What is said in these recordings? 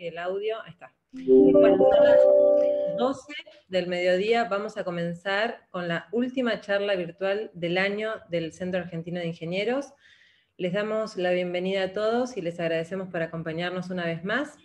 y el audio. Ahí está. Bueno, son las 12 del mediodía. Vamos a comenzar con la última charla virtual del año del Centro Argentino de Ingenieros. Les damos la bienvenida a todos y les agradecemos por acompañarnos una vez más.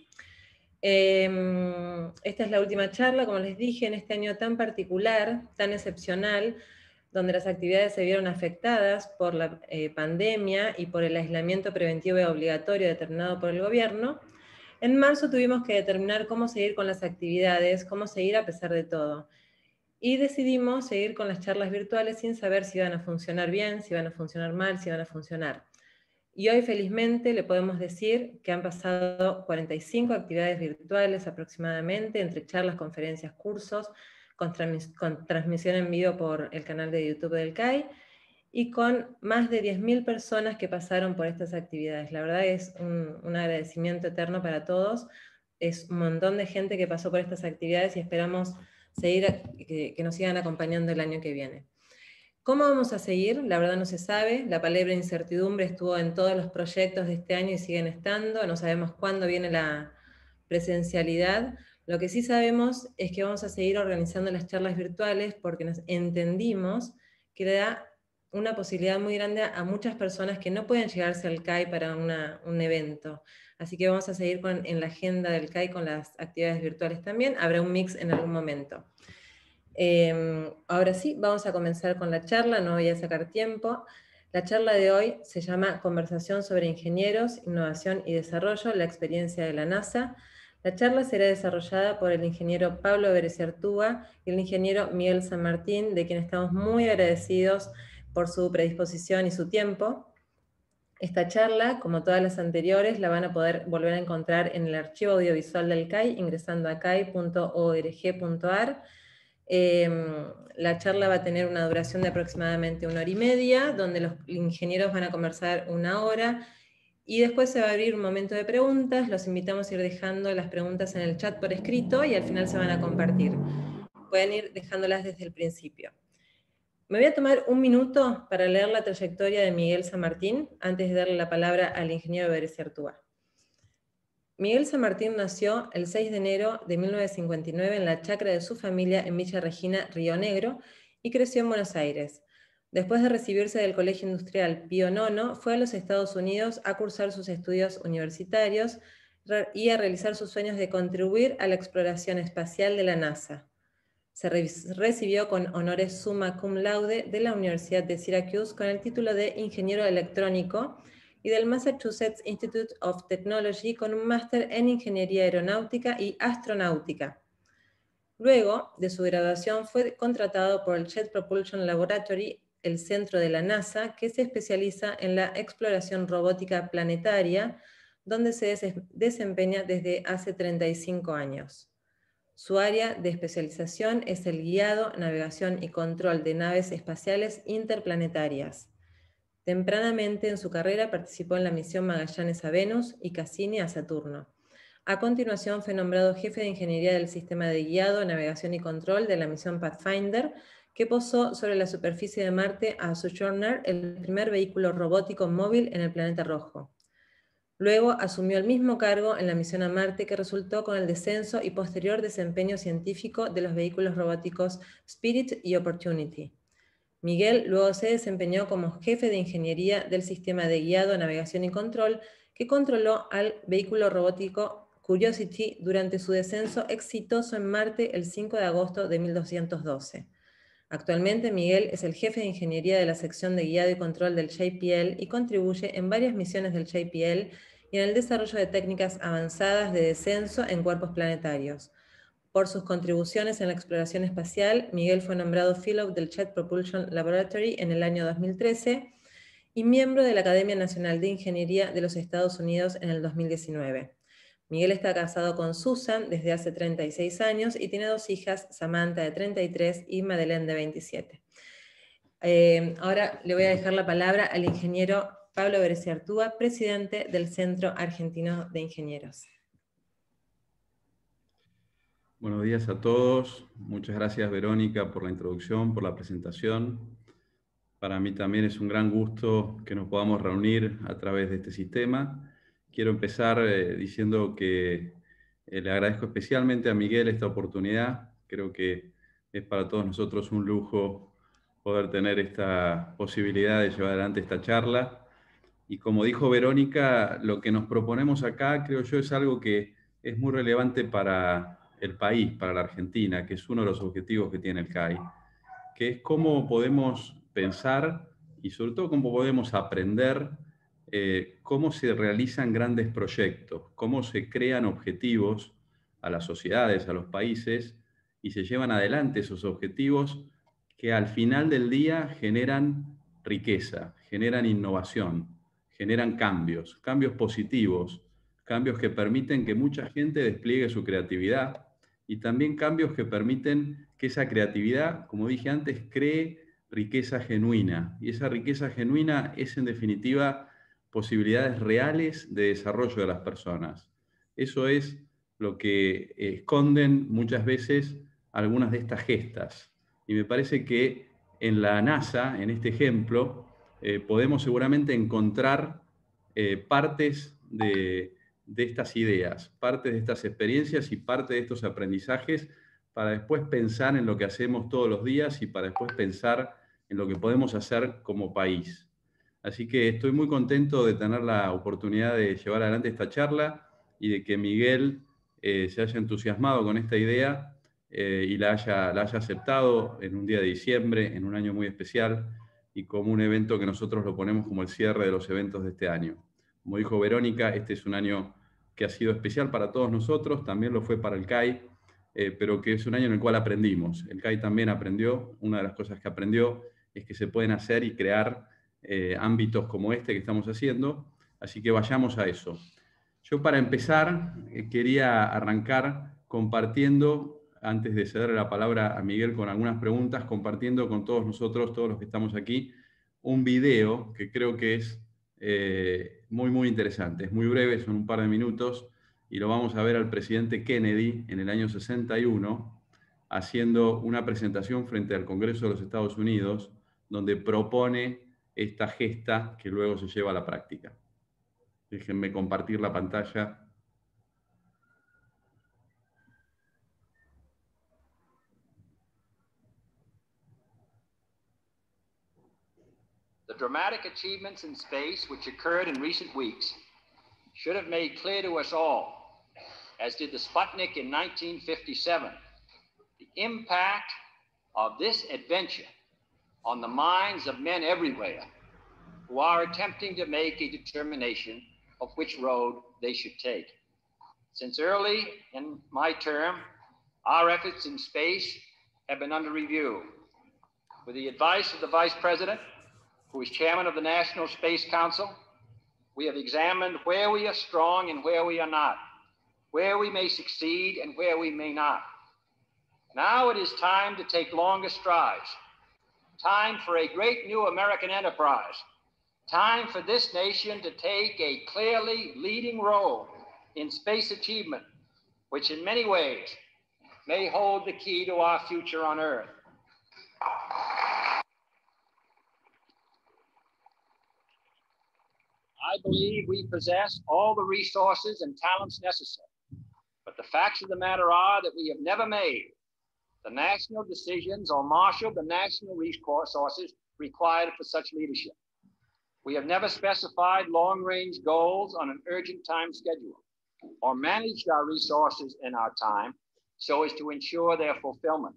Esta es la última charla, como les dije, en este año tan particular, tan excepcional, donde las actividades se vieron afectadas por la pandemia y por el aislamiento preventivo y obligatorio determinado por el gobierno. En marzo tuvimos que determinar cómo seguir con las actividades, cómo seguir a pesar de todo. Y decidimos seguir con las charlas virtuales sin saber si iban a funcionar bien, si iban a funcionar mal, si iban a funcionar. Y hoy felizmente le podemos decir que han pasado 45 actividades virtuales aproximadamente, entre charlas, conferencias, cursos, con transmisión en vivo por el canal de YouTube del CAI, y con más de 10.000 personas que pasaron por estas actividades. La verdad es un agradecimiento eterno para todos. Es un montón de gente que pasó por estas actividades y esperamos seguir, que nos sigan acompañando el año que viene. ¿Cómo vamos a seguir? La verdad no se sabe. La palabra incertidumbre estuvo en todos los proyectos de este año y siguen estando. No sabemos cuándo viene la presencialidad. Lo que sí sabemos es que vamos a seguir organizando las charlas virtuales porque nos entendimos que le da una posibilidad muy grande a muchas personas que no pueden llegarse al CAI para un evento. Así que vamos a seguir en la agenda del CAI con las actividades virtuales también. Habrá un mix en algún momento. Ahora sí, vamos a comenzar con la charla, no voy a sacar tiempo. La charla de hoy se llama Conversación sobre Ingenieros, Innovación y Desarrollo, la experiencia de la NASA. La charla será desarrollada por el ingeniero Pablo Bereciartúa y el ingeniero Miguel San Martín, de quien estamos muy agradecidos por su predisposición y su tiempo. Esta charla, como todas las anteriores, la van a poder volver a encontrar en el archivo audiovisual del CAI, ingresando a cai.org.ar. La charla va a tener una duración de aproximadamente 1 hora y media, donde los ingenieros van a conversar 1 hora, y después se va a abrir un momento de preguntas. Los invitamos a ir dejando las preguntas en el chat por escrito, y al final se van a compartir. Pueden ir dejándolas desde el principio. Me voy a tomar un minuto para leer la trayectoria de Miguel San Martín, antes de darle la palabra al ingeniero Bereciartúa. Miguel San Martín nació el 6 de enero de 1959 en la chacra de su familia en Villa Regina, Río Negro, y creció en Buenos Aires. Después de recibirse del Colegio Industrial Pío IX, fue a los Estados Unidos a cursar sus estudios universitarios y a realizar sus sueños de contribuir a la exploración espacial de la NASA. Se recibió con honores summa cum laude de la Universidad de Syracuse con el título de ingeniero electrónico, y del Massachusetts Institute of Technology con un máster en Ingeniería Aeronáutica y Astronáutica. Luego de su graduación fue contratado por el Jet Propulsion Laboratory, el centro de la NASA, que se especializa en la exploración robótica planetaria, donde se desempeña desde hace 35 años. Su área de especialización es el guiado, navegación y control de naves espaciales interplanetarias. Tempranamente en su carrera participó en la misión Magallanes a Venus y Cassini a Saturno. A continuación fue nombrado jefe de ingeniería del sistema de guiado, navegación y control de la misión Pathfinder, que posó sobre la superficie de Marte a Sojourner, el primer vehículo robótico móvil en el planeta rojo. Luego asumió el mismo cargo en la misión a Marte, que resultó con el descenso y posterior desempeño científico de los vehículos robóticos Spirit y Opportunity. Miguel luego se desempeñó como jefe de ingeniería del sistema de guiado, navegación y control, que controló al vehículo robótico Curiosity durante su descenso exitoso en Marte el 5 de agosto de 1212. Actualmente Miguel es el jefe de ingeniería de la sección de guiado y control del JPL y contribuye en varias misiones del JPL y en el desarrollo de técnicas avanzadas de descenso en cuerpos planetarios. Por sus contribuciones en la exploración espacial, Miguel fue nombrado Fellow del Jet Propulsion Laboratory en el año 2013 y miembro de la Academia Nacional de Ingeniería de los Estados Unidos en el 2019. Miguel está casado con Susan desde hace 36 años y tiene 2 hijas, Samantha de 33 y Madeleine de 27. Ahora le voy a dejar la palabra al ingeniero Pablo Bereciartúa, presidente del Centro Argentino de Ingenieros. Buenos días a todos. Muchas gracias, Verónica, por la introducción, por la presentación. Para mí también es un gran gusto que nos podamos reunir a través de este sistema. Quiero empezar diciendo que Le agradezco especialmente a Miguel esta oportunidad. Creo que es para todos nosotros un lujo poder tener esta posibilidad de llevar adelante esta charla. Y como dijo Verónica, lo que nos proponemos acá, creo yo, es algo que es muy relevante para el país, para la Argentina, que es uno de los objetivos que tiene el CAI, que es cómo podemos pensar y sobre todo cómo podemos aprender cómo se realizan grandes proyectos, cómo se crean objetivos a las sociedades, a los países, y se llevan adelante esos objetivos que al final del día generan riqueza, generan innovación, generan cambios, cambios positivos, cambios que permiten que mucha gente despliegue su creatividad y también cambios que permiten que esa creatividad, como dije antes, cree riqueza genuina. Y esa riqueza genuina es, en definitiva, posibilidades reales de desarrollo de las personas. Eso es lo que esconden muchas veces algunas de estas gestas. Y me parece que en la NASA, en este ejemplo, podemos seguramente encontrar partes de estas ideas, partes de estas experiencias y parte de estos aprendizajes para después pensar en lo que hacemos todos los días y para después pensar en lo que podemos hacer como país. Así que estoy muy contento de tener la oportunidad de llevar adelante esta charla y de que Miguel se haya entusiasmado con esta idea y la haya aceptado en un día de diciembre, en un año muy especial y como un evento que nosotros lo ponemos como el cierre de los eventos de este año. Como dijo Verónica, este es un año que ha sido especial para todos nosotros, también lo fue para el CAI, pero que es un año en el cual aprendimos. El CAI también aprendió, una de las cosas que aprendió es que se pueden hacer y crear ámbitos como este que estamos haciendo, así que vayamos a eso. Yo para empezar quería arrancar compartiendo, antes de ceder la palabra a Miguel con algunas preguntas, compartiendo con todos nosotros, todos los que estamos aquí, un video que creo que es muy interesante. Es muy breve, son un par de minutos, y lo vamos a ver al presidente Kennedy en el año 61 haciendo una presentación frente al Congreso de los Estados Unidos, donde propone esta gesta que luego se lleva a la práctica. Déjenme compartir la pantalla. The dramatic achievements in space which occurred in recent weeks should have made clear to us all, as did the Sputnik in 1957, the impact of this adventure on the minds of men everywhere who are attempting to make a determination of which road they should take. Since early in my term, our efforts in space have been under review. With the advice of the Vice President, who is chairman of the National Space Council, we have examined where we are strong and where we are not, where we may succeed and where we may not. Now it is time to take longer strides, time for a great new American enterprise, time for this nation to take a clearly leading role in space achievement, which in many ways may hold the key to our future on Earth. I believe we possess all the resources and talents necessary, but the facts of the matter are that we have never made the national decisions or marshaled the national resources required for such leadership. We have never specified long-range goals on an urgent time schedule or managed our resources and our time so as to ensure their fulfillment.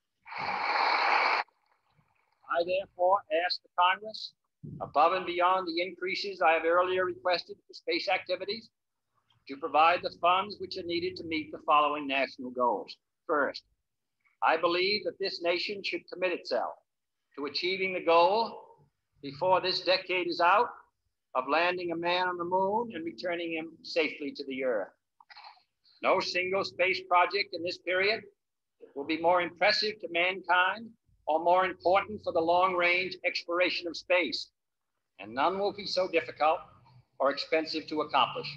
I therefore ask the Congress, above and beyond the increases I have earlier requested for space activities, to provide the funds which are needed to meet the following national goals. First, I believe that this nation should commit itself to achieving the goal before this decade is out of landing a man on the moon and returning him safely to the Earth. No single space project in this period will be more impressive to mankind or more important for the long-range exploration of space, and none will be so difficult or expensive to accomplish.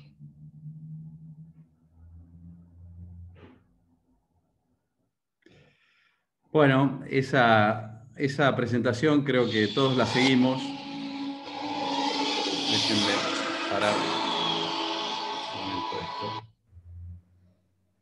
Bueno, esa presentación creo que todos la seguimos. Déjenme parar un momento esto.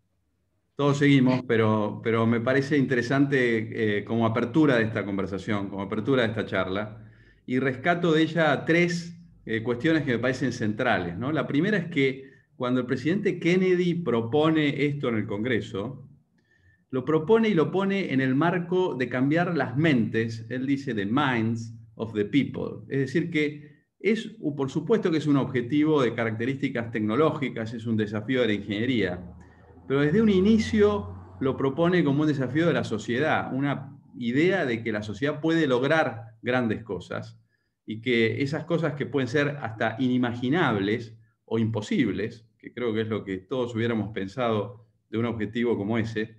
todos seguimos, pero me parece interesante como apertura de esta conversación, como apertura de esta charla, y rescato de ella tres cuestiones que me parecen centrales, ¿no? La primera es que cuando el presidente Kennedy propone esto en el Congreso, lo propone y lo pone en el marco de cambiar las mentes, él dice the minds of the people, es decir que es, por supuesto que es un objetivo de características tecnológicas, es un desafío de la ingeniería, pero desde un inicio lo propone como un desafío de la sociedad, una idea de que la sociedad puede lograr grandes cosas y que esas cosas que pueden ser hasta inimaginables o imposibles, que creo que es lo que todos hubiéramos pensado de un objetivo como ese,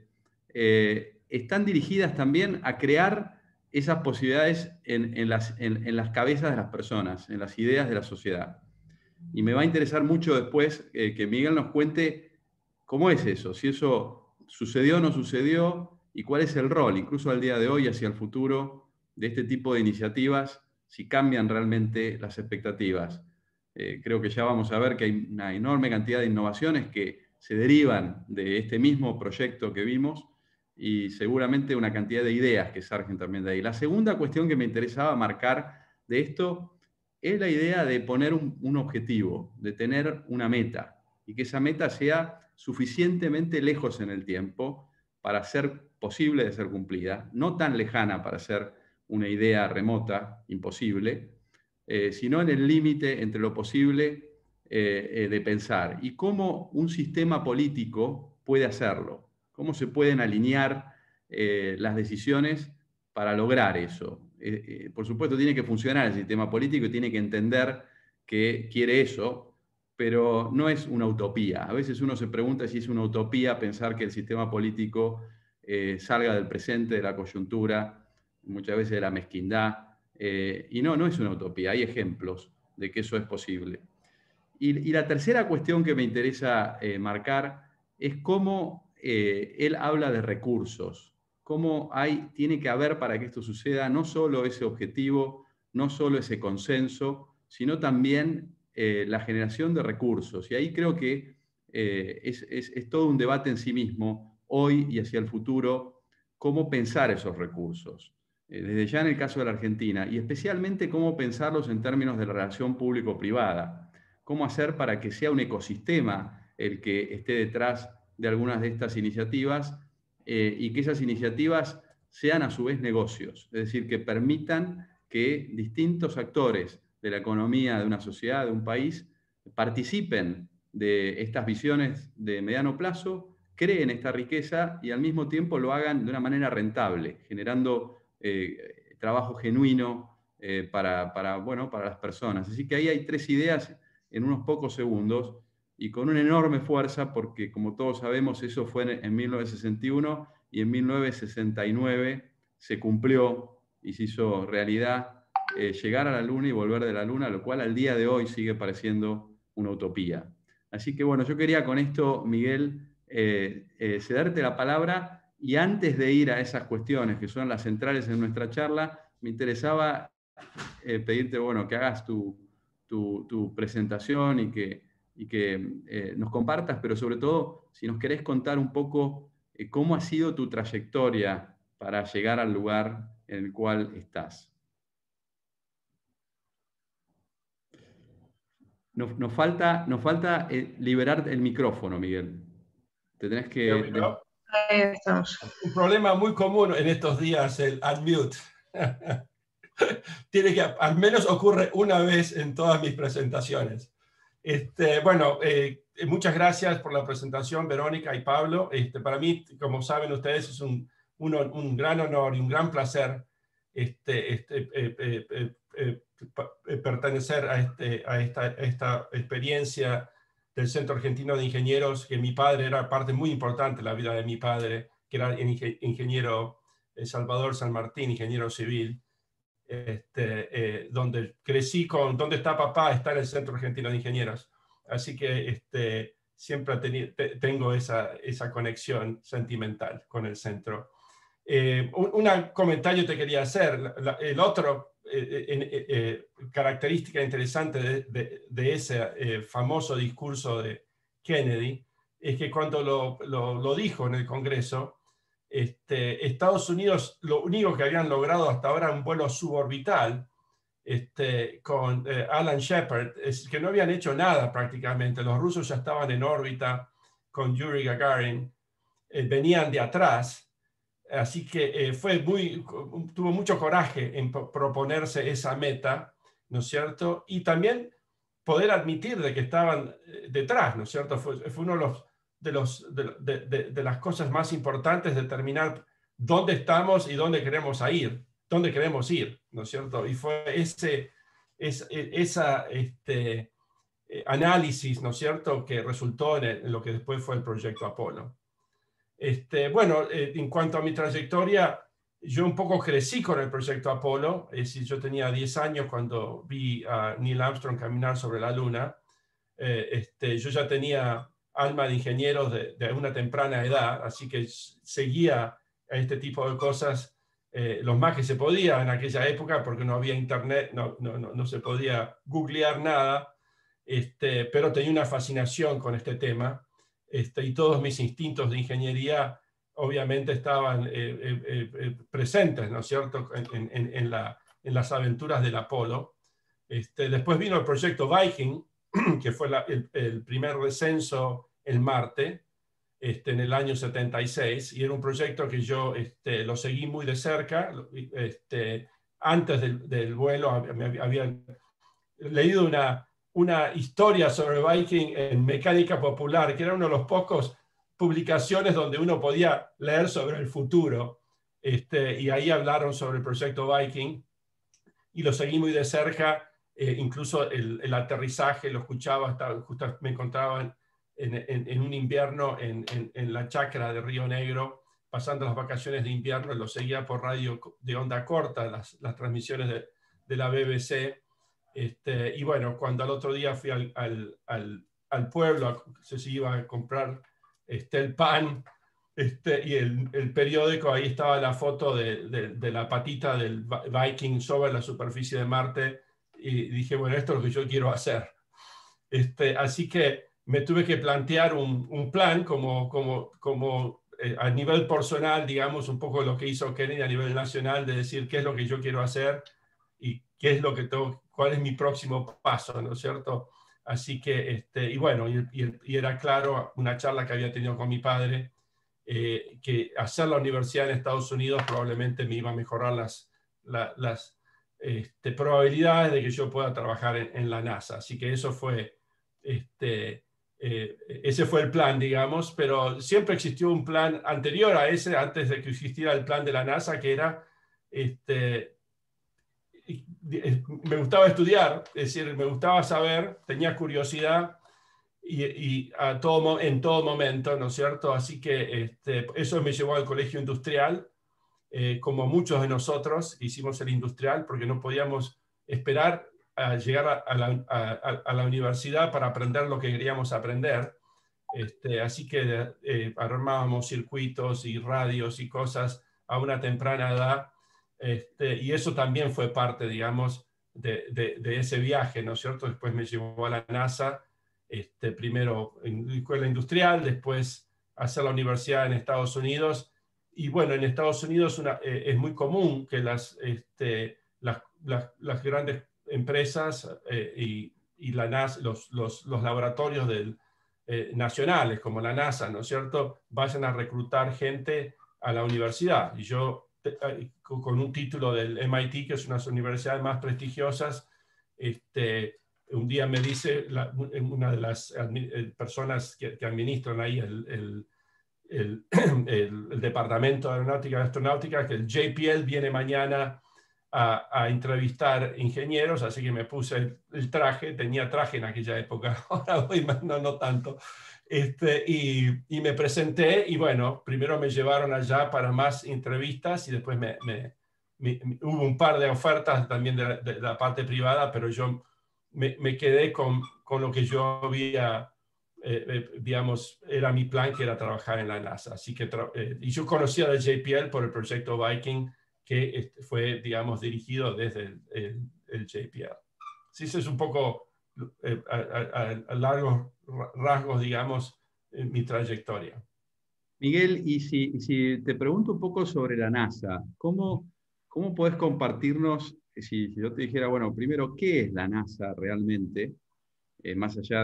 están dirigidas también a crear esas posibilidades en las cabezas de las personas, en las ideas de la sociedad. Y me va a interesar mucho después que Miguel nos cuente cómo es eso, si eso sucedió o no sucedió y cuál es el rol, incluso al día de hoy, hacia el futuro, de este tipo de iniciativas, si cambian realmente las expectativas. Creo que ya vamos a ver que hay una enorme cantidad de innovaciones que se derivan de este mismo proyecto que vimos y seguramente una cantidad de ideas que surgen también de ahí. La segunda cuestión que me interesaba marcar de esto es la idea de poner un objetivo, de tener una meta, y que esa meta sea suficientemente lejos en el tiempo para ser posible de ser cumplida, no tan lejana para ser una idea remota, imposible, sino en el límite entre lo posible de pensar. Y cómo un sistema político puede hacerlo, cómo se pueden alinear las decisiones para lograr eso. Por supuesto, tiene que funcionar el sistema político y tiene que entender que quiere eso, pero no es una utopía. A veces uno se pregunta si es una utopía pensar que el sistema político salga del presente, de la coyuntura, muchas veces de la mezquindad, y no es una utopía, hay ejemplos de que eso es posible. Y la tercera cuestión que me interesa marcar es cómo él habla de recursos, cómo tiene que haber para que esto suceda no solo ese objetivo, no solo ese consenso, sino también la generación de recursos. Y ahí creo que es todo un debate en sí mismo, hoy y hacia el futuro, cómo pensar esos recursos. Desde ya en el caso de la Argentina, y especialmente cómo pensarlos en términos de la relación público-privada. Cómo hacer para que sea un ecosistema el que esté detrás de algunas de estas iniciativas y que esas iniciativas sean a su vez negocios, es decir, que permitan que distintos actores de la economía de una sociedad, de un país, participen de estas visiones de mediano plazo, creen esta riqueza y al mismo tiempo lo hagan de una manera rentable, generando trabajo genuino para las personas. Así que ahí hay tres ideas en unos pocos segundos y con una enorme fuerza, porque como todos sabemos, eso fue en 1961 y en 1969 se cumplió y se hizo realidad llegar a la Luna y volver de la Luna, lo cual al día de hoy sigue pareciendo una utopía. Así que bueno, yo quería con esto, Miguel, cederte la palabra y antes de ir a esas cuestiones que son las centrales en nuestra charla, me interesaba pedirte que hagas tu presentación y que nos compartas, pero sobre todo si nos querés contar un poco cómo ha sido tu trayectoria para llegar al lugar en el cual estás. Nos falta liberar el micrófono, Miguel. Te tenés que... Un problema muy común en estos días, el unmute. Tiene que, al menos ocurre una vez en todas mis presentaciones. Muchas gracias por la presentación, Verónica y Pablo. Para mí, como saben ustedes, es un gran honor y un gran placer pertenecer a esta experiencia del Centro Argentino de Ingenieros, que mi padre era parte muy importante de la vida de mi padre, que era el ingeniero Salvador San Martín, ingeniero civil. Donde crecí donde está papá, está en el Centro Argentino de Ingenieros. Así que siempre tengo esa conexión sentimental con el centro. Un comentario te quería hacer. El otro característica interesante de ese famoso discurso de Kennedy es que cuando lo dijo en el Congreso, Estados Unidos, lo único que habían logrado hasta ahora un vuelo suborbital con Alan Shepard, es que no habían hecho nada prácticamente. Los rusos ya estaban en órbita con Yuri Gagarin, venían de atrás. Así que tuvo mucho coraje en proponerse esa meta, ¿no es cierto? Y también poder admitir de que estaban detrás, ¿no es cierto? Fue uno de las cosas más importantes, determinar dónde estamos y dónde queremos ir, ¿no es cierto? Y fue ese análisis, ¿no es cierto?, que resultó en lo que después fue el proyecto Apolo. Bueno, en cuanto a mi trayectoria, yo un poco crecí con el proyecto Apolo. Es decir, yo tenía 10 años cuando vi a Neil Armstrong caminar sobre la Luna. Yo ya tenía alma de ingeniero de una temprana edad, así que seguía a este tipo de cosas lo más que se podía en aquella época, porque no había internet, no se podía googlear nada, pero tenía una fascinación con este tema. Y todos mis instintos de ingeniería obviamente estaban presentes, ¿no es cierto?, en las aventuras del Apolo. Después vino el proyecto Viking, que fue el primer descenso en Marte, en el año 76, y era un proyecto que yo lo seguí muy de cerca. Antes del vuelo había leído una historia sobre Viking en Mecánica Popular, que era uno de los pocos publicaciones donde uno podía leer sobre el futuro. Y ahí hablaron sobre el proyecto Viking y lo seguí muy de cerca. Incluso el aterrizaje lo escuchaba, justo me encontraba en un invierno en la chacra de Río Negro, pasando las vacaciones de invierno, lo seguía por radio de onda corta, las transmisiones de la BBC. Y bueno, cuando al otro día fui al pueblo, se iba a comprar el pan y el periódico, ahí estaba la foto de la patita del Viking sobre la superficie de Marte, y dije, bueno, esto es lo que yo quiero hacer. Así que me tuve que plantear un plan como a nivel personal, digamos, un poco lo que hizo Kennedy a nivel nacional, de decir qué es lo que yo quiero hacer y qué es lo que cuál es mi próximo paso, ¿no es cierto? Así que, y bueno, y era claro, una charla que había tenido con mi padre, que hacer la universidad en Estados Unidos probablemente me iba a mejorar las probabilidades de que yo pueda trabajar en la NASA. Así que eso fue, ese fue el plan, digamos, pero siempre existió un plan anterior a ese, antes de que existiera el plan de la NASA, que era, me gustaba estudiar, es decir, me gustaba saber, tenía curiosidad y en todo momento, ¿no es cierto? Así que eso me llevó al colegio industrial. Como muchos de nosotros hicimos el industrial porque no podíamos esperar a llegar a la universidad para aprender lo que queríamos aprender. Así que armábamos circuitos y radios y cosas a una temprana edad. Y eso también fue parte, digamos, de ese viaje, ¿no es cierto? Después me llevó a la NASA, primero en escuela industrial, después a hacer la universidad en Estados Unidos. Y bueno, en Estados Unidos es muy común que las grandes empresas y la NASA, los laboratorios nacionales como la NASA, ¿no es cierto?, vayan a reclutar gente a la universidad. Y yo, con un título del MIT, que es una de las universidades más prestigiosas, un día me dice una de las personas que administran ahí el Departamento de Aeronáutica y Astronáutica, que el JPL viene mañana a entrevistar ingenieros, así que me puse el traje, tenía traje en aquella época, ahora hoy no tanto, y me presenté, y bueno, primero me llevaron allá para más entrevistas, y después hubo un par de ofertas también de la parte privada, pero yo me quedé con lo que yo había, digamos, era mi plan, que era trabajar en la NASA. Así que y yo conocía del JPL por el proyecto Viking, que fue, digamos, dirigido desde el JPL. Sí, eso es un poco a largos rasgos, digamos, mi trayectoria. Miguel, y si te pregunto un poco sobre la NASA, ¿cómo podés compartirnos, si yo te dijera, bueno, primero, ¿qué es la NASA realmente? Más allá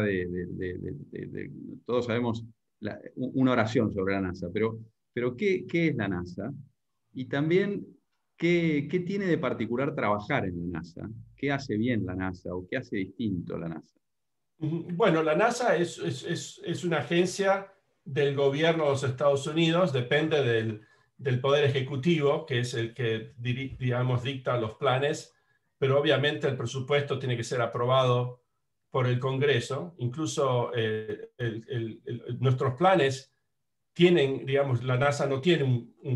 todos sabemos una oración sobre la NASA, pero ¿qué es la NASA? Y también, ¿qué tiene de particular trabajar en la NASA? ¿Qué hace bien la NASA o qué hace distinto la NASA? Bueno, la NASA es una agencia del gobierno de los Estados Unidos, depende del Poder Ejecutivo, que es el que, digamos, dicta los planes, pero obviamente el presupuesto tiene que ser aprobado por el Congreso. Incluso nuestros planes tienen, digamos, la NASA no tiene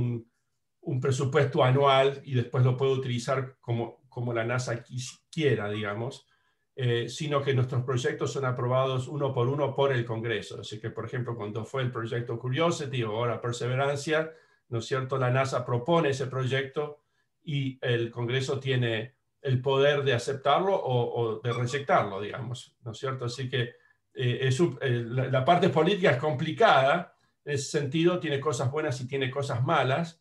un presupuesto anual y después lo puede utilizar como la NASA quiera, digamos. Sino que nuestros proyectos son aprobados uno por el Congreso. Así que, por ejemplo, cuando fue el proyecto Curiosity o ahora Perseverancia, ¿no es cierto? La NASA propone ese proyecto y el Congreso tiene el poder de aceptarlo o de rejectarlo, digamos, ¿no es cierto? Así que la parte política es complicada, en ese sentido tiene cosas buenas y tiene cosas malas,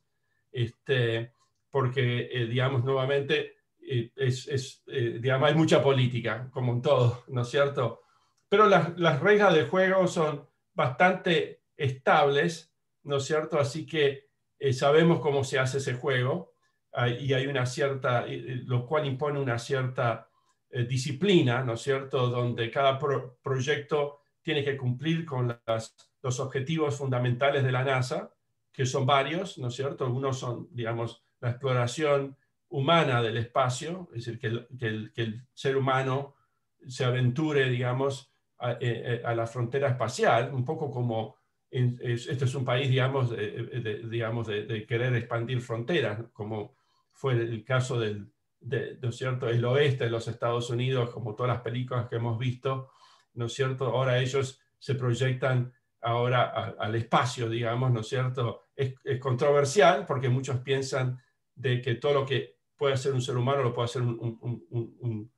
porque, digamos, nuevamente, digamos, hay mucha política, como en todo, ¿no es cierto? Pero las reglas del juego son bastante estables, ¿no es cierto? Así que sabemos cómo se hace ese juego y hay una cierta, lo cual impone una cierta disciplina, ¿no es cierto? Donde cada proyecto tiene que cumplir con los objetivos fundamentales de la NASA, que son varios, ¿no es cierto? Algunos son, digamos, la exploración humana del espacio, es decir, que el ser humano se aventure, digamos, a la frontera espacial, un poco como este es un país, digamos, de querer expandir fronteras, como fue el caso ¿no es cierto?, el oeste de los Estados Unidos, como todas las películas que hemos visto, ¿no es cierto? Ahora ellos se proyectan ahora al espacio, digamos, ¿no es cierto? Es controversial porque muchos piensan de que todo lo que puede hacer un ser humano lo puede hacer un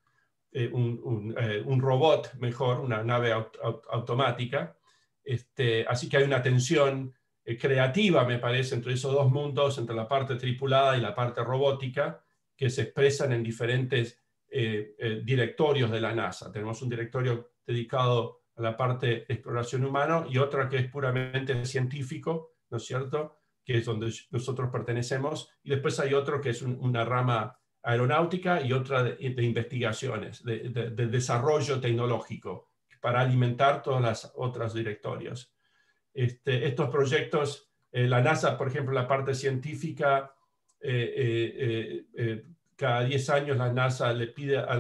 robot mejor, una nave automática. Así que hay una tensión creativa, me parece, entre esos dos mundos, entre la parte tripulada y la parte robótica, que se expresan en diferentes directorios de la NASA. Tenemos un directorio dedicado a la parte de exploración humana y otra que es puramente científico, ¿no es cierto?, que es donde nosotros pertenecemos, y después hay otro que es una rama aeronáutica y otra de investigaciones, de desarrollo tecnológico, para alimentar todas las otras directorios. Estos proyectos, la NASA, por ejemplo, la parte científica, cada 10 años la NASA le pide a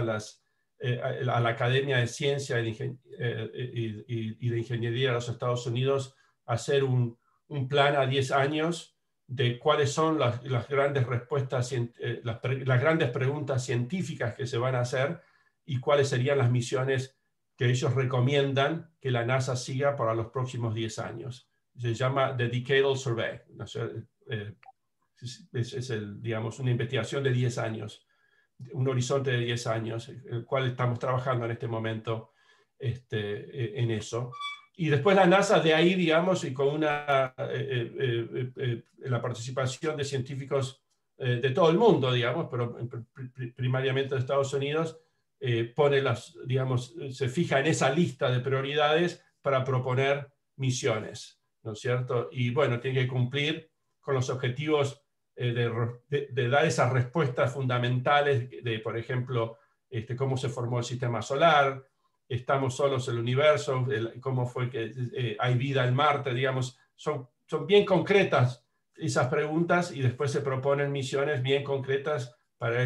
la Academia de Ciencia y de Ingeniería de los Estados Unidos hacer un plan a 10 años de cuáles son las grandes respuestas, las grandes preguntas científicas que se van a hacer y cuáles serían las misiones que ellos recomiendan que la NASA siga para los próximos 10 años. Se llama The Decadal Survey. Es digamos, una investigación de 10 años, un horizonte de 10 años, el cual estamos trabajando en este momento en eso. Y después la NASA de ahí, digamos, y con la participación de científicos de todo el mundo, digamos, pero primariamente de Estados Unidos, pone digamos, se fija en esa lista de prioridades para proponer misiones, ¿no es cierto? Y bueno, tiene que cumplir con los objetivos de dar esas respuestas fundamentales de, por ejemplo, cómo se formó el sistema solar, estamos solos en el universo, cómo fue que hay vida en Marte, digamos, son bien concretas esas preguntas y después se proponen misiones bien concretas para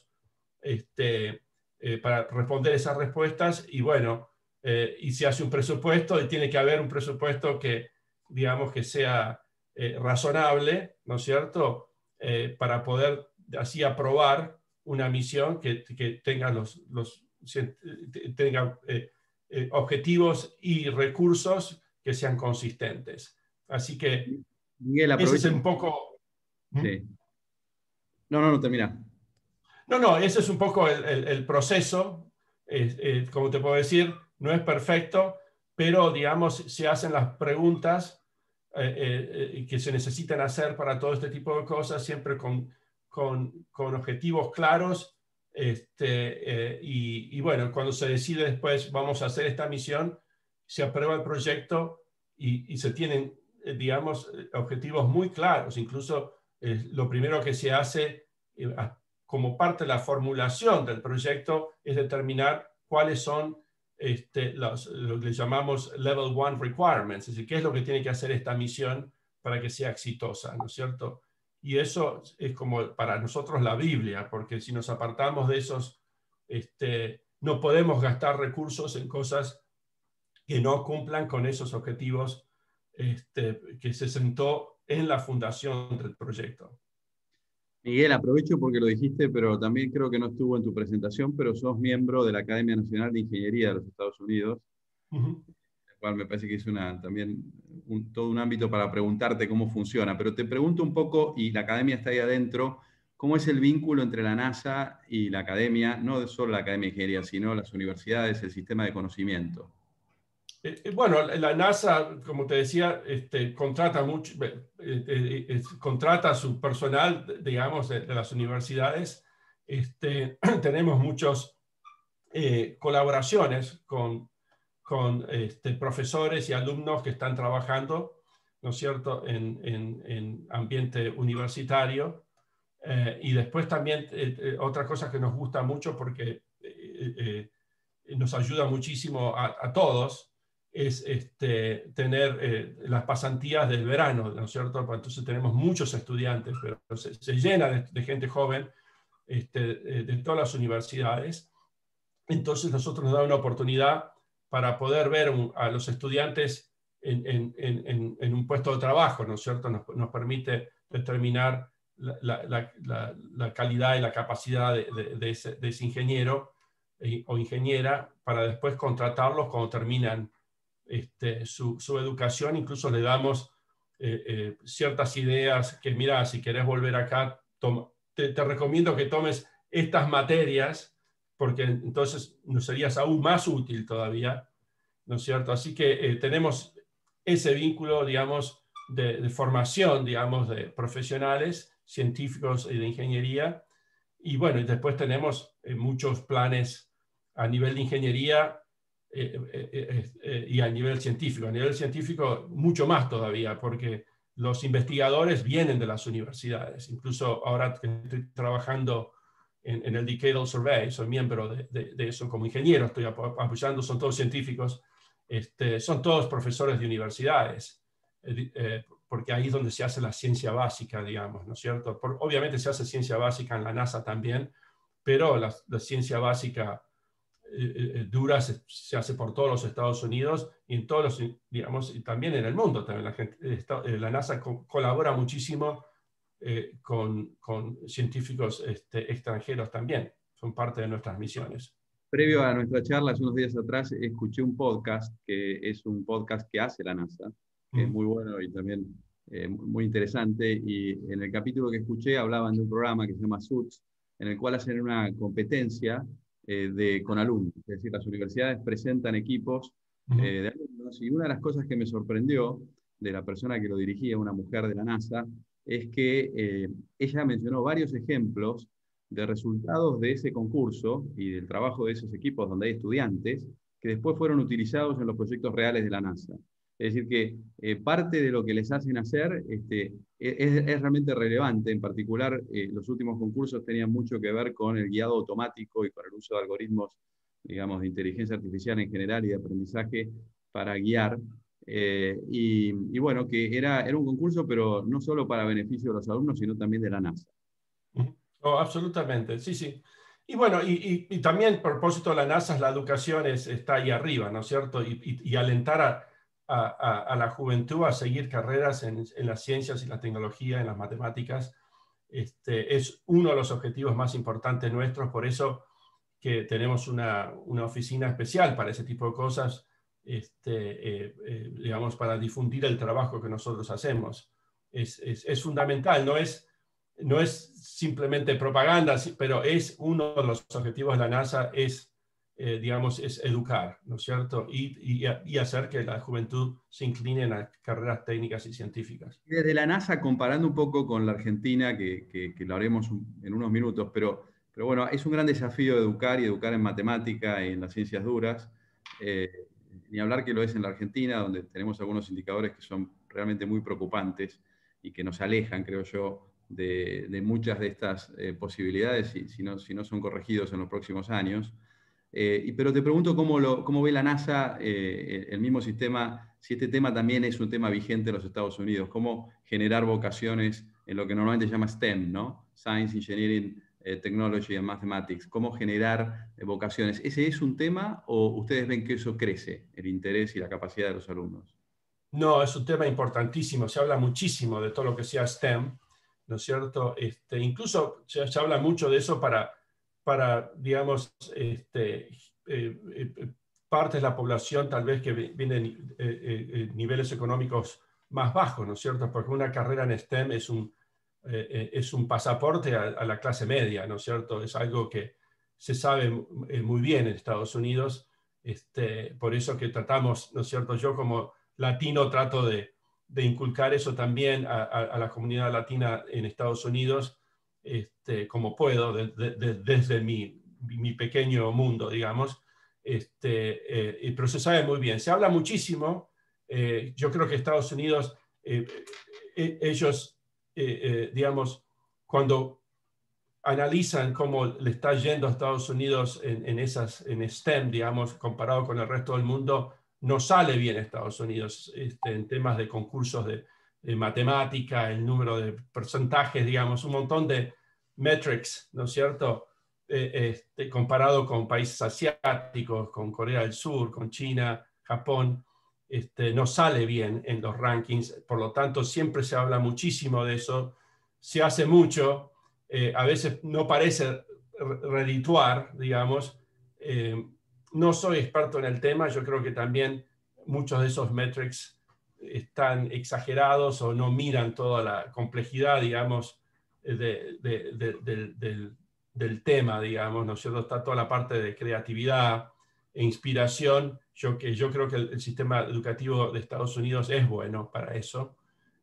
para responder esas respuestas y bueno, y se hace un presupuesto y tiene que haber un presupuesto que, digamos, que sea razonable, ¿no es cierto?, para poder así aprobar una misión que tenga tenga objetivos y recursos que sean consistentes. Así que Miguel, ese es un poco... Sí. No, termina. No, ese es un poco el proceso. Como te puedo decir, no es perfecto, pero, digamos, se hacen las preguntas que se necesitan hacer para todo este tipo de cosas, siempre con objetivos claros. Y bueno, cuando se decide después, vamos a hacer esta misión, se aprueba el proyecto y se tienen, digamos, objetivos muy claros. Incluso lo primero que se hace como parte de la formulación del proyecto es determinar cuáles son lo que llamamos Level 1 Requirements, es decir, qué es lo que tiene que hacer esta misión para que sea exitosa, ¿no es cierto? Y eso es como para nosotros la Biblia, porque si nos apartamos de esos, no podemos gastar recursos en cosas que no cumplan con esos objetivos que se sentó en la fundación del proyecto. Miguel, aprovecho porque lo dijiste, pero también creo que no estuvo en tu presentación, pero sos miembro de la Academia Nacional de Ingeniería de los Estados Unidos, el cual me parece que es también todo un ámbito para preguntarte cómo funciona. Pero te pregunto un poco, y la Academia está ahí adentro, ¿cómo es el vínculo entre la NASA y la Academia? No solo la Academia de Ingeniería, sino las universidades, el sistema de conocimiento. Bueno, la NASA, como te decía, contrata contrata a su personal, digamos, de las universidades. Tenemos muchas colaboraciones con profesores y alumnos que están trabajando, ¿no es cierto?, en ambiente universitario. Y después también otra cosa que nos gusta mucho porque nos ayuda muchísimo a todos, es tener las pasantías del verano, ¿no es cierto? Entonces tenemos muchos estudiantes, pero se llena de gente joven de todas las universidades. Entonces nosotros nos da una oportunidad para poder ver a los estudiantes en un puesto de trabajo, ¿no es cierto? Nos permite determinar la calidad y la capacidad de ese ingeniero o ingeniera para después contratarlos cuando terminan su educación. Incluso le damos ciertas ideas que, mira, si querés volver acá, te recomiendo que tomes estas materias, porque entonces nos serías aún más útil todavía, ¿no es cierto? Así que tenemos ese vínculo, digamos, de formación, digamos, de profesionales, científicos y de ingeniería. Y bueno, y después tenemos muchos planes a nivel de ingeniería y a nivel científico. A nivel científico, mucho más todavía, porque los investigadores vienen de las universidades. Incluso ahora que estoy trabajando en el Decadal Survey, soy miembro de eso como ingeniero, estoy apoyando, son todos científicos, son todos profesores de universidades, porque ahí es donde se hace la ciencia básica, digamos, ¿no es cierto? Obviamente se hace ciencia básica en la NASA también, pero la ciencia básica dura se hace por todos los Estados Unidos y en todos los, digamos, y también en el mundo. También la NASA colabora muchísimo con científicos extranjeros también. Son parte de nuestras misiones. Previo a nuestra charla, hace unos días atrás, escuché un podcast, que es un podcast que hace la NASA, que es muy bueno y también muy interesante. Y en el capítulo que escuché hablaban de un programa que se llama SUTS, en el cual hacen una competencia con alumnos. Es decir, las universidades presentan equipos de alumnos, y una de las cosas que me sorprendió de la persona que lo dirigía, una mujer de la NASA, es que ella mencionó varios ejemplos de resultados de ese concurso y del trabajo de esos equipos donde hay estudiantes que después fueron utilizados en los proyectos reales de la NASA. Es decir, que parte de lo que les hacen hacer es realmente relevante. En particular, los últimos concursos tenían mucho que ver con el guiado automático y con el uso de algoritmos, digamos, de inteligencia artificial en general y de aprendizaje para guiar. Y bueno, que era un concurso, pero no solo para beneficio de los alumnos, sino también de la NASA. Oh, absolutamente, sí, sí. Y bueno, y también el propósito de la NASA, la educación está ahí arriba, ¿no es cierto? Y alentar a la juventud a seguir carreras en las ciencias y la tecnología, en las matemáticas, es uno de los objetivos más importantes nuestros. Por eso que tenemos una oficina especial para ese tipo de cosas, digamos, para difundir el trabajo que nosotros hacemos. Es fundamental, no es simplemente propaganda, pero es uno de los objetivos de la NASA, es digamos, es educar, ¿no es cierto? Y hacer que la juventud se incline a carreras técnicas y científicas. Desde la NASA, comparando un poco con la Argentina, que lo haremos en unos minutos, pero bueno, es un gran desafío educar y educar en matemática y en las ciencias duras. Ni hablar que lo es en la Argentina, donde tenemos algunos indicadores que son realmente muy preocupantes y que nos alejan, creo yo, de muchas de estas posibilidades si no son corregidos en los próximos años. Pero te pregunto cómo ve la NASA el mismo sistema, si este tema también es un tema vigente en los Estados Unidos, cómo generar vocaciones en lo que normalmente se llama STEM, ¿no? Science, Engineering, Technology and Mathematics, cómo generar vocaciones. ¿Ese es un tema o ustedes ven que eso crece, el interés y la capacidad de los alumnos? No, es un tema importantísimo, se habla muchísimo de todo lo que sea STEM, ¿no es cierto? Incluso se habla mucho de eso para digamos, partes de la población tal vez que vienen niveles económicos más bajos, ¿no es cierto? Porque una carrera en STEM es un pasaporte a la clase media, ¿no es cierto? Es algo que se sabe muy bien en Estados Unidos, por eso que tratamos, ¿no es cierto? Yo como latino trato de inculcar eso también a la comunidad latina en Estados Unidos, como puedo, desde mi pequeño mundo, digamos. Pero se sabe muy bien. Se habla muchísimo. Yo creo que Estados Unidos, ellos, digamos, cuando analizan cómo le está yendo a Estados Unidos en STEM, digamos, comparado con el resto del mundo, no sale bien Estados Unidos en temas de concursos de matemática, el número de porcentajes, digamos, un montón de metrics, ¿no es cierto? Comparado con países asiáticos, con Corea del Sur, con China, Japón, no sale bien en los rankings. Por lo tanto, siempre se habla muchísimo de eso, se hace mucho, a veces no parece redituar, digamos. No soy experto en el tema, yo creo que también muchos de esos metrics están exagerados o no miran toda la complejidad, digamos, del tema, digamos, ¿no es cierto? Está toda la parte de creatividad e inspiración. Yo creo que el sistema educativo de Estados Unidos es bueno para eso,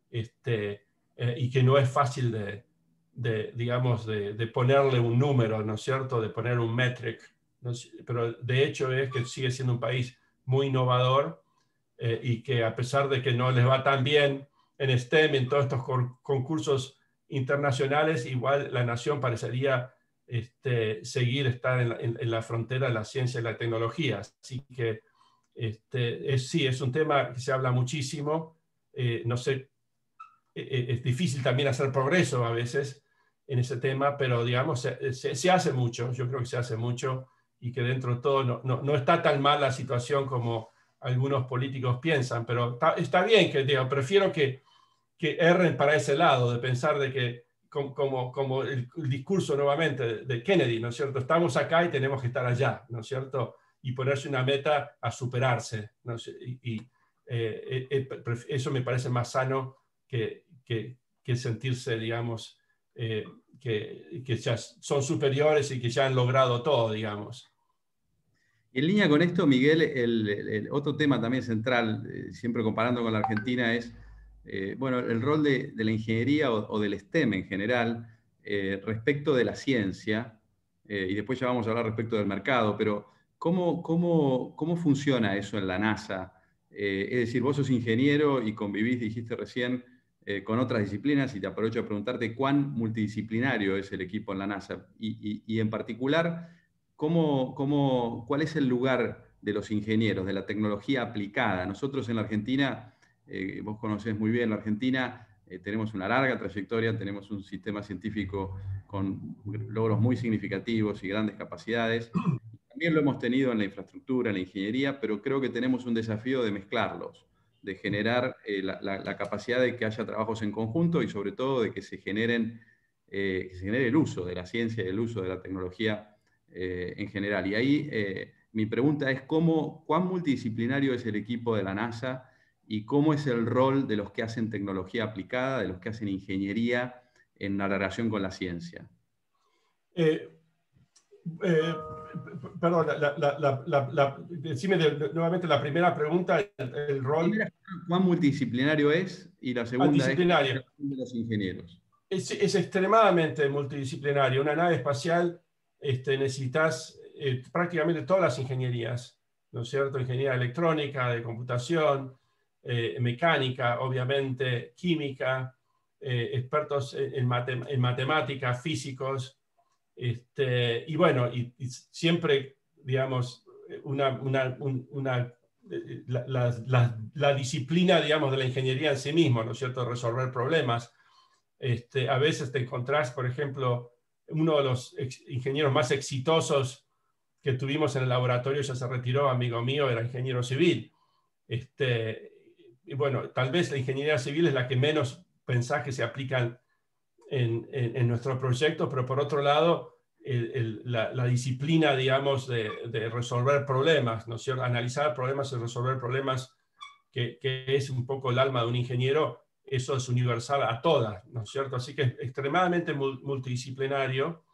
y que no es fácil digamos, de ponerle un número, ¿no es cierto? De poner un metric, ¿no? Pero de hecho es que sigue siendo un país muy innovador, y que a pesar de que no les va tan bien en STEM, en todos estos concursos internacionales, igual la nación parecería seguir estar en la frontera de la ciencia y la tecnología. Así que sí, es un tema que se habla muchísimo. No sé, es difícil también hacer progreso a veces en ese tema, pero digamos, se hace mucho, yo creo que se hace mucho y que dentro de todo no está tan mal la situación como algunos políticos piensan, pero está bien que, digo, prefiero que erren para ese lado, de pensar de que, como el discurso nuevamente de Kennedy, ¿no es cierto? Estamos acá y tenemos que estar allá, ¿no es cierto? Y ponerse una meta a superarse, ¿no? Eso me parece más sano que sentirse, digamos, que ya son superiores y que ya han logrado todo, digamos. En línea con esto, Miguel, el otro tema también central, siempre comparando con la Argentina, es bueno, el rol de la ingeniería o del STEM en general respecto de la ciencia, y después ya vamos a hablar respecto del mercado, pero ¿cómo funciona eso en la NASA? Es decir, vos sos ingeniero y convivís, dijiste recién, con otras disciplinas, y te aprovecho a preguntarte cuán multidisciplinario es el equipo en la NASA, y en particular, ¿cuál es el lugar de los ingenieros, de la tecnología aplicada? Nosotros en la Argentina, vos conocés muy bien la Argentina, tenemos una larga trayectoria, tenemos un sistema científico con logros muy significativos y grandes capacidades. También lo hemos tenido en la infraestructura, en la ingeniería, pero creo que tenemos un desafío de mezclarlos, de generar la capacidad de que haya trabajos en conjunto y sobre todo de que se genere el uso de la ciencia y el uso de la tecnología en general. Y ahí mi pregunta es cuán multidisciplinario es el equipo de la NASA y cómo es el rol de los que hacen tecnología aplicada, de los que hacen ingeniería en la relación con la ciencia. Perdón, decime nuevamente la primera pregunta, el rol. La primera, ¿cuán multidisciplinario es? Y la segunda es Multidisciplinario. de los ingenieros. Es extremadamente multidisciplinario. Una nave espacial necesitas prácticamente todas las ingenierías, ¿no es cierto? Ingeniería electrónica, de computación, mecánica, obviamente, química, expertos en matemáticas, físicos, y bueno, y siempre, digamos, la disciplina, digamos, de la ingeniería en sí mismo, ¿no es cierto? Resolver problemas. A veces te encontrás, por ejemplo, uno de los ingenieros más exitosos que tuvimos en el laboratorio, ya se retiró, amigo mío, era ingeniero civil. Y bueno, tal vez la ingeniería civil es la que menos pensás que se aplican en nuestro proyecto, pero por otro lado, la disciplina, digamos, de resolver problemas, ¿no es cierto? Analizar problemas y resolver problemas, que es un poco el alma de un ingeniero, eso es universal a todas, ¿no es cierto? Así que es extremadamente multidisciplinario.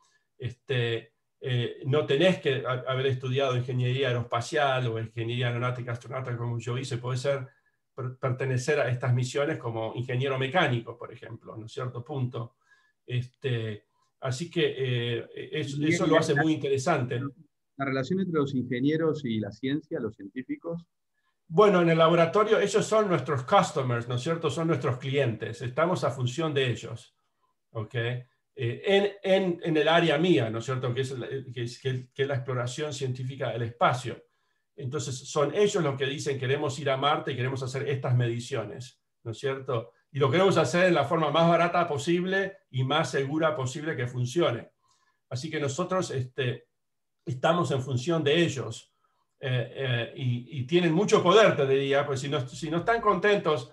No tenés que haber estudiado ingeniería aeroespacial o ingeniería aeronáutica astronauta como yo hice, podés pertenecer a estas misiones como ingeniero mecánico, por ejemplo, ¿no es cierto? Punto. Así que eso lo hace muy interesante. La relación entre los ingenieros y la ciencia, los científicos. Bueno, en el laboratorio ellos son nuestros customers, ¿no es cierto? Son nuestros clientes. Estamos a función de ellos, ¿ok? En el área mía, ¿no es cierto? Que es la exploración científica del espacio. Entonces, son ellos los que dicen queremos ir a Marte y queremos hacer estas mediciones, ¿no es cierto? Y lo queremos hacer en la forma más barata posible y más segura posible que funcione. Así que nosotros estamos en función de ellos. Y tienen mucho poder, te diría, pues si no están contentos,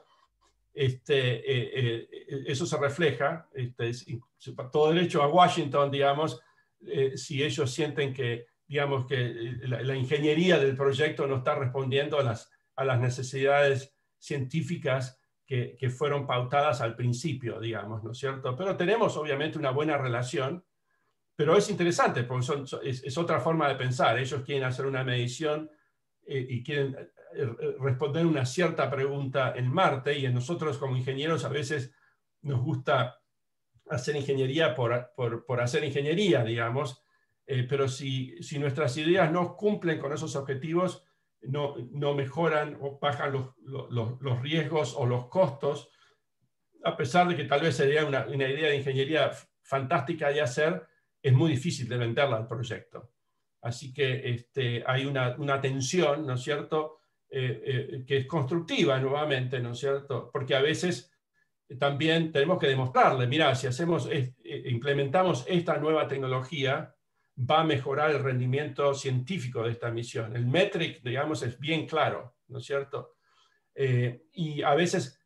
eso se refleja, todo derecho a Washington, digamos, si ellos sienten que, digamos, que la ingeniería del proyecto no está respondiendo a las necesidades científicas que fueron pautadas al principio, digamos, ¿no es cierto? Pero tenemos obviamente una buena relación. Pero es interesante, porque es otra forma de pensar. Ellos quieren hacer una medición y quieren responder una cierta pregunta en Marte, y nosotros como ingenieros a veces nos gusta hacer ingeniería por hacer ingeniería, digamos, pero si nuestras ideas no cumplen con esos objetivos, no mejoran o bajan los riesgos o los costos, a pesar de que tal vez sería una idea de ingeniería fantástica de hacer, es muy difícil de venderla al proyecto. Así que hay una tensión, ¿no es cierto?, que es constructiva nuevamente, ¿no es cierto?, porque a veces también tenemos que demostrarle, mira, si implementamos esta nueva tecnología, va a mejorar el rendimiento científico de esta misión. El metric, digamos, es bien claro, ¿no es cierto? Y a veces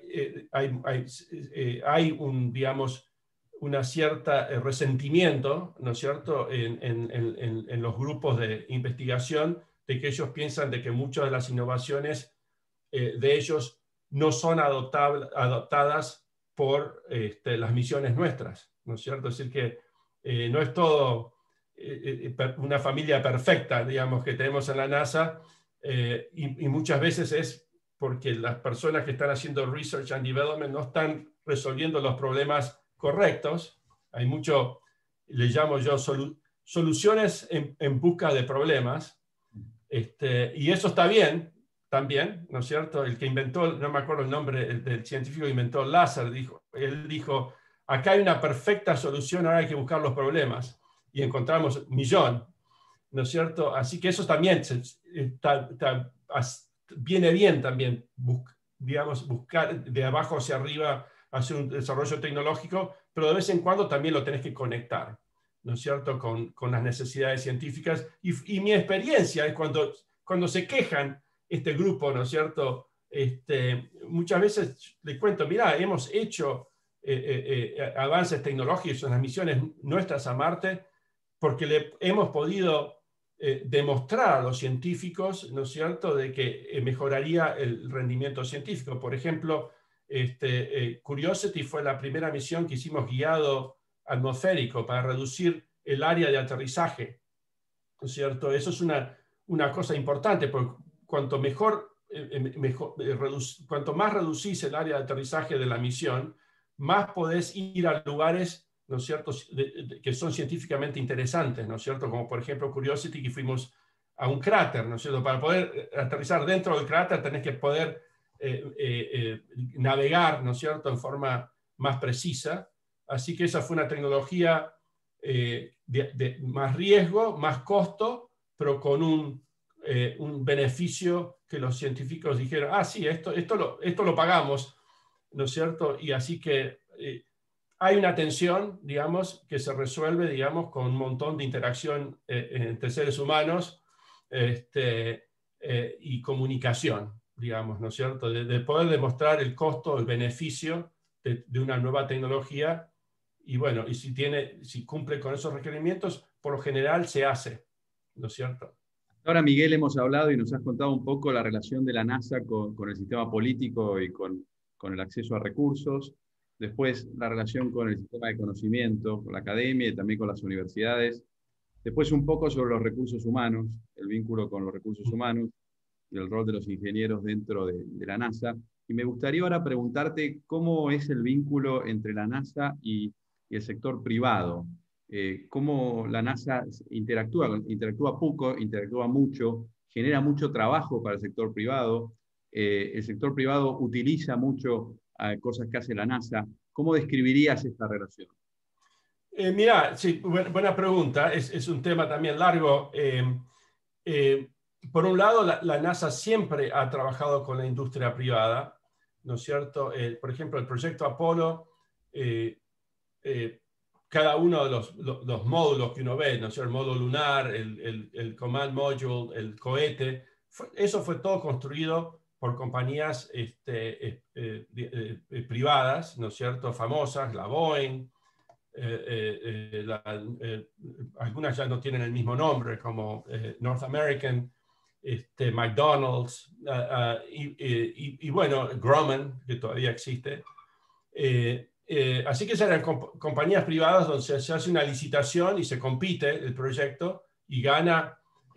hay digamos, una cierta resentimiento, ¿no es cierto?, en los grupos de investigación, de que ellos piensan de que muchas de las innovaciones de ellos no son adoptadas por las misiones nuestras, ¿no es cierto? Es decir, que no es todo una familia perfecta, digamos, que tenemos en la NASA, y muchas veces es porque las personas que están haciendo research and development no están resolviendo los problemas correctos. Hay mucho, le llamo yo, soluciones en busca de problemas, y eso está bien también, ¿no es cierto? El que inventó, no me acuerdo el nombre del científico que inventó el láser, él dijo, acá hay una perfecta solución, ahora hay que buscar los problemas, y encontramos millón, ¿no es cierto? Así que eso también viene bien también, digamos, buscar de abajo hacia arriba, hacer un desarrollo tecnológico, pero de vez en cuando también lo tenés que conectar, ¿no es cierto?, con las necesidades científicas. Y mi experiencia es cuando se quejan este grupo, ¿no es cierto?, muchas veces les cuento, mirá, hemos hecho avances tecnológicos en las misiones nuestras a Marte porque hemos podido demostrar a los científicos, ¿no es cierto?, de que mejoraría el rendimiento científico. Por ejemplo, Curiosity fue la primera misión que hicimos guiado atmosférico para reducir el área de aterrizaje ¿no es cierto? Eso es una cosa importante, porque cuanto cuanto más reducís el área de aterrizaje de la misión, más podés ir a lugares, ¿no es cierto?, que son científicamente interesantes, ¿no es cierto? Como por ejemplo Curiosity, que fuimos a un cráter, ¿no es cierto? Para poder aterrizar dentro del cráter tenés que poder navegar, ¿no es cierto?, en forma más precisa. Así que esa fue una tecnología de más riesgo, más costo, pero con un beneficio que los científicos dijeron, ah, sí, esto lo pagamos, ¿no es cierto? Y así que hay una tensión, digamos, que se resuelve, digamos, con un montón de interacción entre seres humanos y comunicación, digamos, ¿no es cierto? De poder demostrar el costo, el beneficio de una nueva tecnología. Y bueno, y si cumple con esos requerimientos, por lo general se hace, ¿no es cierto? Ahora, Miguel, hemos hablado y nos has contado un poco la relación de la NASA con el sistema político y con el acceso a recursos. Después, la relación con el sistema de conocimiento, con la academia y también con las universidades. Después, un poco sobre los recursos humanos, el vínculo con los recursos humanos y el rol de los ingenieros dentro de la NASA. Y me gustaría ahora preguntarte cómo es el vínculo entre la NASA y el sector privado. Cómo la NASA interactúa poco, interactúa mucho, genera mucho trabajo para el sector privado. El sector privado utiliza mucho cosas que hace la NASA. ¿Cómo describirías esta relación? Mira, sí, buena pregunta. Es un tema también largo. Por un lado, la NASA siempre ha trabajado con la industria privada, ¿no es cierto? Por ejemplo, el proyecto Apolo, cada uno de los módulos que uno ve, ¿no es cierto? El módulo lunar, el Command Module, el cohete, eso fue todo construido por compañías privadas, ¿no es cierto? Famosas, la Boeing, algunas ya no tienen el mismo nombre, como North American, McDonald's, y bueno, Grumman, que todavía existe. Así que eran compañías privadas donde se hace una licitación y se compite el proyecto y gana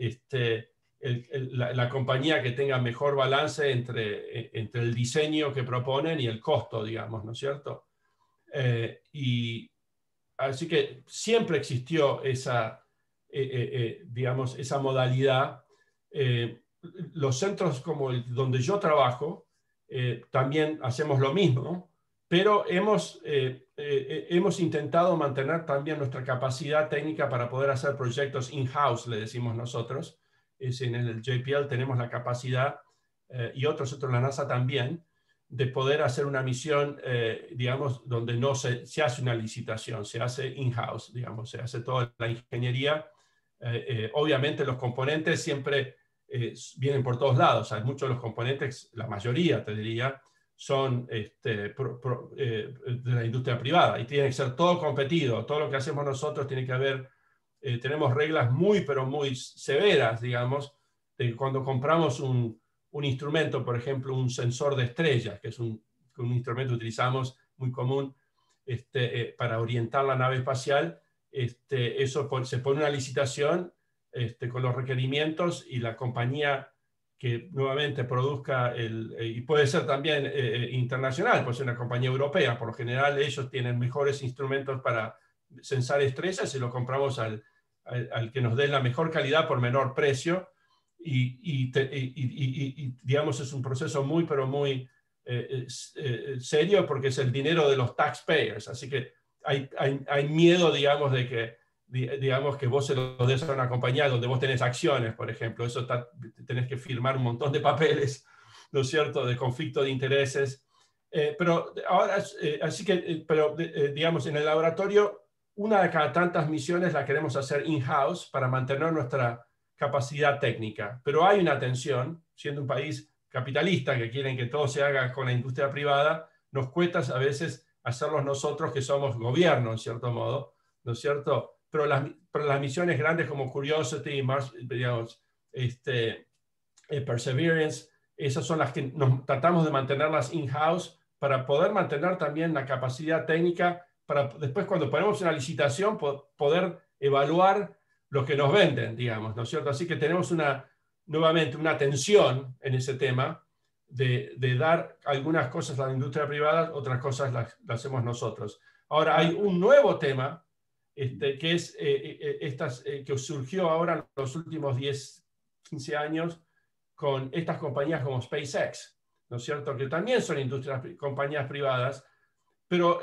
la compañía que tenga mejor balance entre el diseño que proponen y el costo, digamos, ¿no es cierto? Y así que siempre existió digamos, esa modalidad. Los centros como donde yo trabajo también hacemos lo mismo, pero hemos intentado mantener también nuestra capacidad técnica para poder hacer proyectos in-house, le decimos nosotros. En el JPL tenemos la capacidad, y otros centros de la NASA también, de poder hacer una misión, digamos, donde no se hace una licitación, se hace in-house, digamos, se hace toda la ingeniería. Obviamente los componentes siempre vienen por todos lados. Hay muchos de los componentes, la mayoría, te diría, son de la industria privada y tiene que ser todo competido. Todo lo que hacemos nosotros tiene que haber, tenemos reglas pero muy severas, digamos, de cuando compramos un instrumento, por ejemplo, un sensor de estrellas, que es un instrumento que utilizamos muy común para orientar la nave espacial. Eso se pone una licitación con los requerimientos y la compañía que nuevamente produzca, y puede ser también internacional, puede ser una compañía europea, por lo general ellos tienen mejores instrumentos para censar estrellas y lo compramos al que nos dé la mejor calidad por menor precio. Y digamos, es un proceso muy serio porque es el dinero de los taxpayers. Así que hay miedo, digamos, de que vos se lo des a una compañía donde vos tenés acciones, por ejemplo. Eso tenés que firmar un montón de papeles, ¿no es cierto?, de conflicto de intereses. Pero ahora, digamos, en el laboratorio, una de cada tantas misiones la queremos hacer in-house para mantener nuestra capacidad técnica, pero hay una tensión, siendo un país capitalista que quieren que todo se haga con la industria privada, nos cuesta a veces hacerlos nosotros que somos gobierno, en cierto modo, ¿no es cierto? Pero las misiones grandes como Curiosity, digamos, Perseverance, esas son las que tratamos de mantenerlas in-house para poder mantener también la capacidad técnica para después, cuando ponemos una licitación, poder evaluar los que nos venden, digamos, ¿no es cierto? Así que tenemos nuevamente una tensión en ese tema de dar algunas cosas a la industria privada, otras cosas las hacemos nosotros. Ahora, hay un nuevo tema que es que surgió ahora en los últimos 10, 15 años con estas compañías como SpaceX, ¿no es cierto? Que también son compañías privadas, pero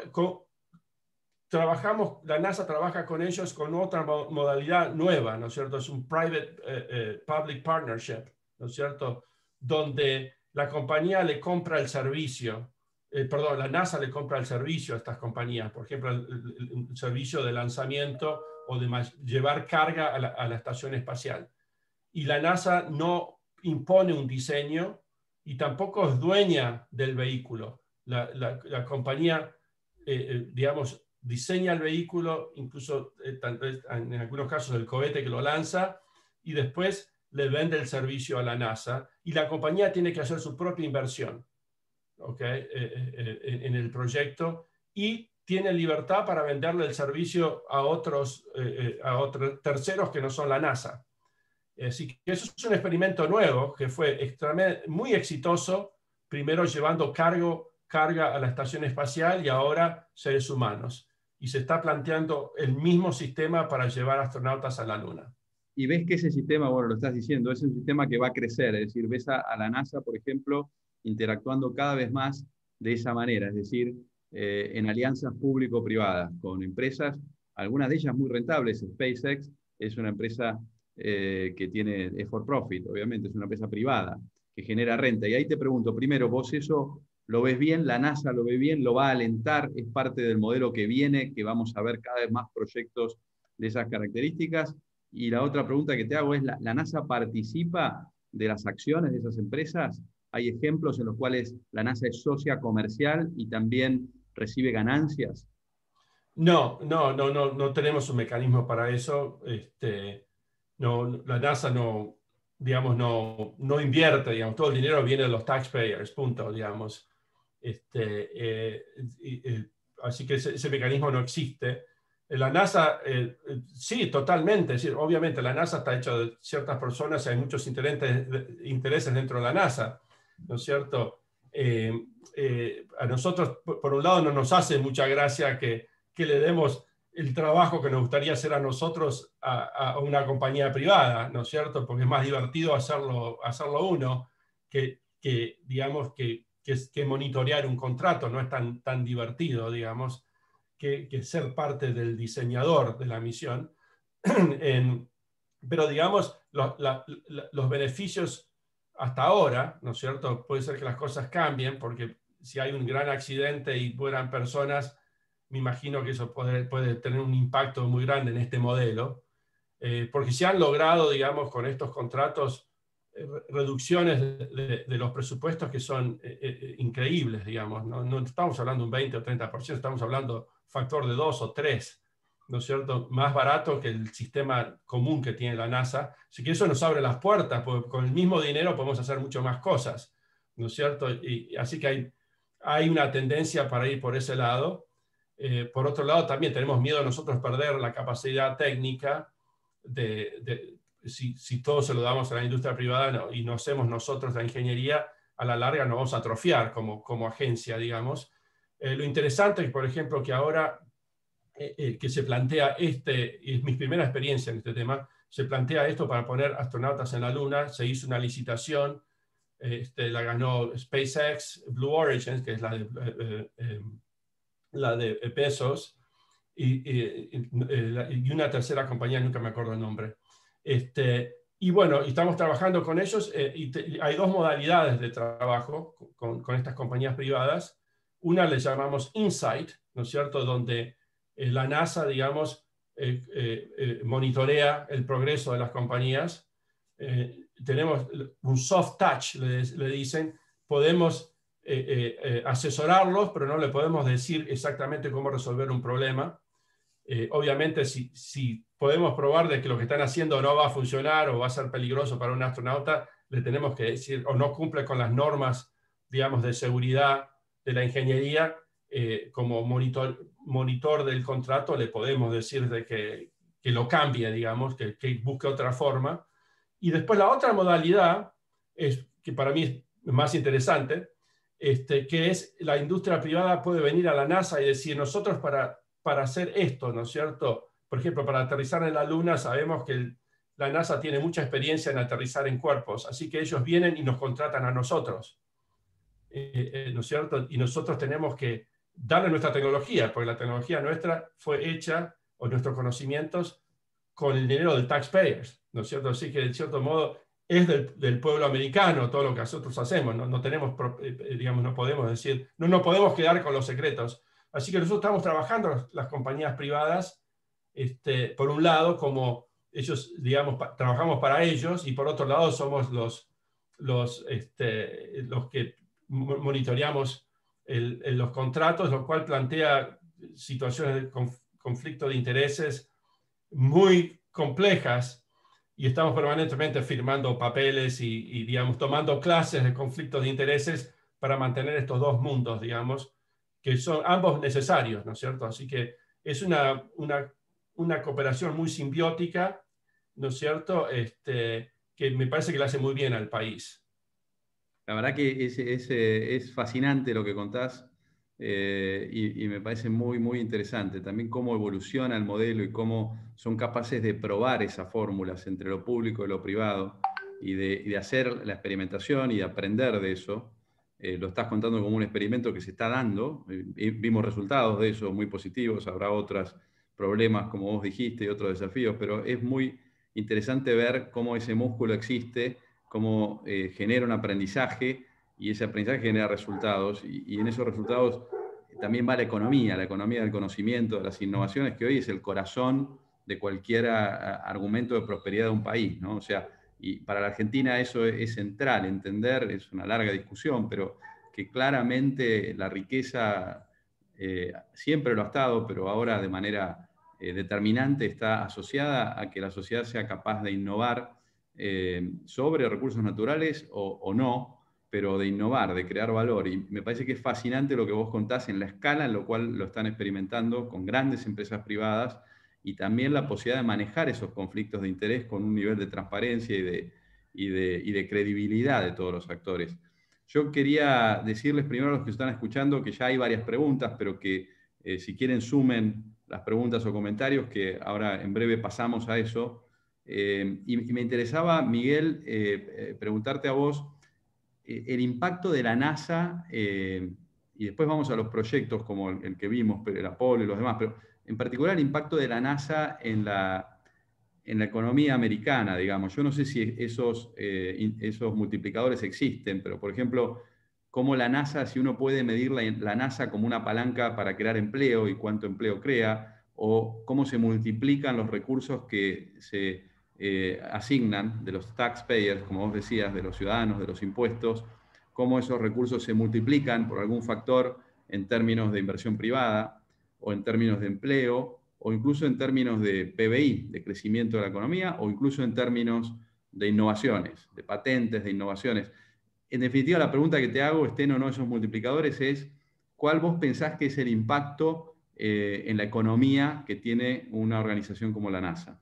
la NASA trabaja con ellos con otra modalidad nueva, ¿no es cierto? Es un private-public partnership, ¿no es cierto? Donde la compañía le compra el servicio, la NASA le compra el servicio a estas compañías, por ejemplo, el servicio de lanzamiento o de llevar carga a la estación espacial. Y la NASA no impone un diseño y tampoco es dueña del vehículo. La compañía, digamos, diseña el vehículo, incluso en algunos casos el cohete que lo lanza, y después le vende el servicio a la NASA, y la compañía tiene que hacer su propia inversión, ¿okay? En el proyecto, y tiene libertad para venderle el servicio a otros terceros que no son la NASA. Así que eso es un experimento nuevo que fue muy exitoso, primero llevando carga a la estación espacial y ahora seres humanos. Y se está planteando el mismo sistema para llevar astronautas a la Luna. Y ves que ese sistema, bueno, lo estás diciendo, es un sistema que va a crecer, es decir, ves a la NASA, por ejemplo, interactuando cada vez más de esa manera, es decir, en alianzas público-privadas con empresas, algunas de ellas muy rentables. SpaceX es una empresa que es for profit, obviamente, es una empresa privada que genera renta. Y ahí te pregunto, primero, ¿vos eso lo ves bien? ¿La NASA lo ve bien? ¿Lo va a alentar? ¿Es parte del modelo que viene, que vamos a ver cada vez más proyectos de esas características? Y la otra pregunta que te hago es, ¿la NASA participa de las acciones de esas empresas? ¿Hay ejemplos en los cuales la NASA es socia comercial y también recibe ganancias? No tenemos un mecanismo para eso. La NASA no invierte, digamos, todo el dinero viene de los taxpayers, punto, digamos. Así que ese mecanismo no existe. La NASA, sí, totalmente. Es decir, obviamente la NASA está hecha de ciertas personas y hay muchos intereses dentro de la NASA, ¿no es cierto? A nosotros, por un lado, no nos hace mucha gracia que le demos el trabajo que nos gustaría hacer a nosotros a una compañía privada, ¿no es cierto? Porque es más divertido hacerlo uno que monitorear un contrato. No es tan divertido, digamos, que ser parte del diseñador de la misión. Pero, digamos, los beneficios hasta ahora, ¿no es cierto? Puede ser que las cosas cambien, porque si hay un gran accidente y mueran personas, me imagino que eso puede tener un impacto muy grande en este modelo, porque se han logrado, digamos, con estos contratos, reducciones de los presupuestos que son increíbles, digamos. No estamos hablando de un 20 o 30%, estamos hablando factor de 2 o 3, ¿no es cierto? Más barato que el sistema común que tiene la NASA. Así que eso nos abre las puertas, porque con el mismo dinero podemos hacer mucho más cosas, ¿no es cierto? Y así que hay una tendencia para ir por ese lado. Por otro lado, también tenemos miedo nosotros perder la capacidad técnica si todo se lo damos a la industria privada y no hacemos nosotros la ingeniería, a la larga nos vamos a atrofiar como agencia, digamos. Lo interesante es, por ejemplo, que ahora que se plantea y es mi primera experiencia en este tema, se plantea esto para poner astronautas en la Luna. Se hizo una licitación, la ganó SpaceX, Blue Origin, que es la de Bezos, y una tercera compañía, nunca me acuerdo el nombre. Y bueno, estamos trabajando con ellos, y hay dos modalidades de trabajo con estas compañías privadas. Una le llamamos InSight, ¿no es cierto?, donde la NASA, digamos, monitorea el progreso de las compañías. Tenemos un soft touch, le dicen, podemos asesorarlos, pero no le podemos decir exactamente cómo resolver un problema. Obviamente, si podemos probar de que lo que están haciendo no va a funcionar o va a ser peligroso para un astronauta, le tenemos que decir, o no cumple con las normas, digamos, de seguridad de la ingeniería, como monitor del contrato le podemos decir de que que lo cambie, digamos, que busque otra forma. Y después la otra modalidad, que para mí es más interesante, que es la industria privada puede venir a la NASA y decir, nosotros para hacer esto, ¿no es cierto? Por ejemplo, para aterrizar en la Luna sabemos que la NASA tiene mucha experiencia en aterrizar en cuerpos, así que ellos vienen y nos contratan a nosotros, ¿no es cierto? Y nosotros tenemos que darle nuestra tecnología, porque la tecnología nuestra fue hecha, o nuestros conocimientos, con el dinero del taxpayers, ¿no es cierto? Así que, de cierto modo, es del pueblo americano todo lo que nosotros hacemos, no tenemos, digamos, no podemos decir, no podemos quedar con los secretos. Así que nosotros estamos trabajando, las compañías privadas, por un lado, como ellos, digamos, trabajamos para ellos, y por otro lado somos los que monitoreamos los contratos, lo cual plantea situaciones de conflicto de intereses muy complejas, y estamos permanentemente firmando papeles y digamos, tomando clases de conflictos de intereses para mantener estos dos mundos, digamos, que son ambos necesarios, ¿no es cierto? Así que es una cooperación muy simbiótica, ¿no es cierto? Que me parece que le hace muy bien al país. La verdad que es fascinante lo que contás, y me parece muy, muy interesante también cómo evoluciona el modelo y cómo son capaces de probar esas fórmulas entre lo público y lo privado y de hacer la experimentación y de aprender de eso. Lo estás contando como un experimento que se está dando, vimos resultados de eso muy positivos, habrá otros problemas como vos dijiste y otros desafíos, pero es muy interesante ver cómo ese músculo existe, cómo genera un aprendizaje y ese aprendizaje genera resultados y en esos resultados también va la economía del conocimiento, de las innovaciones, que hoy es el corazón de cualquier argumento de prosperidad de un país, ¿no? O sea, y para la Argentina eso es central, entender, es una larga discusión, pero que claramente la riqueza siempre lo ha estado, pero ahora de manera determinante está asociada a que la sociedad sea capaz de innovar sobre recursos naturales o no, pero de innovar, de crear valor. Y me parece que es fascinante lo que vos contás en la escala en la cual lo están experimentando con grandes empresas privadas y también la posibilidad de manejar esos conflictos de interés con un nivel de transparencia y de credibilidad de todos los actores. Yo quería decirles primero a los que están escuchando que ya hay varias preguntas, pero que si quieren sumen las preguntas o comentarios, que ahora en breve pasamos a eso. Y me interesaba, Miguel, preguntarte a vos el impacto de la NASA, y después vamos a los proyectos como el que vimos, el Apolo y los demás, pero en particular el impacto de la NASA en la economía americana, digamos. Yo no sé si esos multiplicadores existen, pero por ejemplo, cómo la NASA, si uno puede medir la NASA como una palanca para crear empleo y cuánto empleo crea, o cómo se multiplican los recursos que se asignan de los taxpayers, como vos decías, de los ciudadanos, de los impuestos, cómo esos recursos se multiplican por algún factor en términos de inversión privada o en términos de empleo o incluso en términos de PBI, de crecimiento de la economía, o incluso en términos de innovaciones, de patentes, de innovaciones. En definitiva, la pregunta que te hago, estén o no esos multiplicadores, es ¿cuál vos pensás que es el impacto en la economía que tiene una organización como la NASA?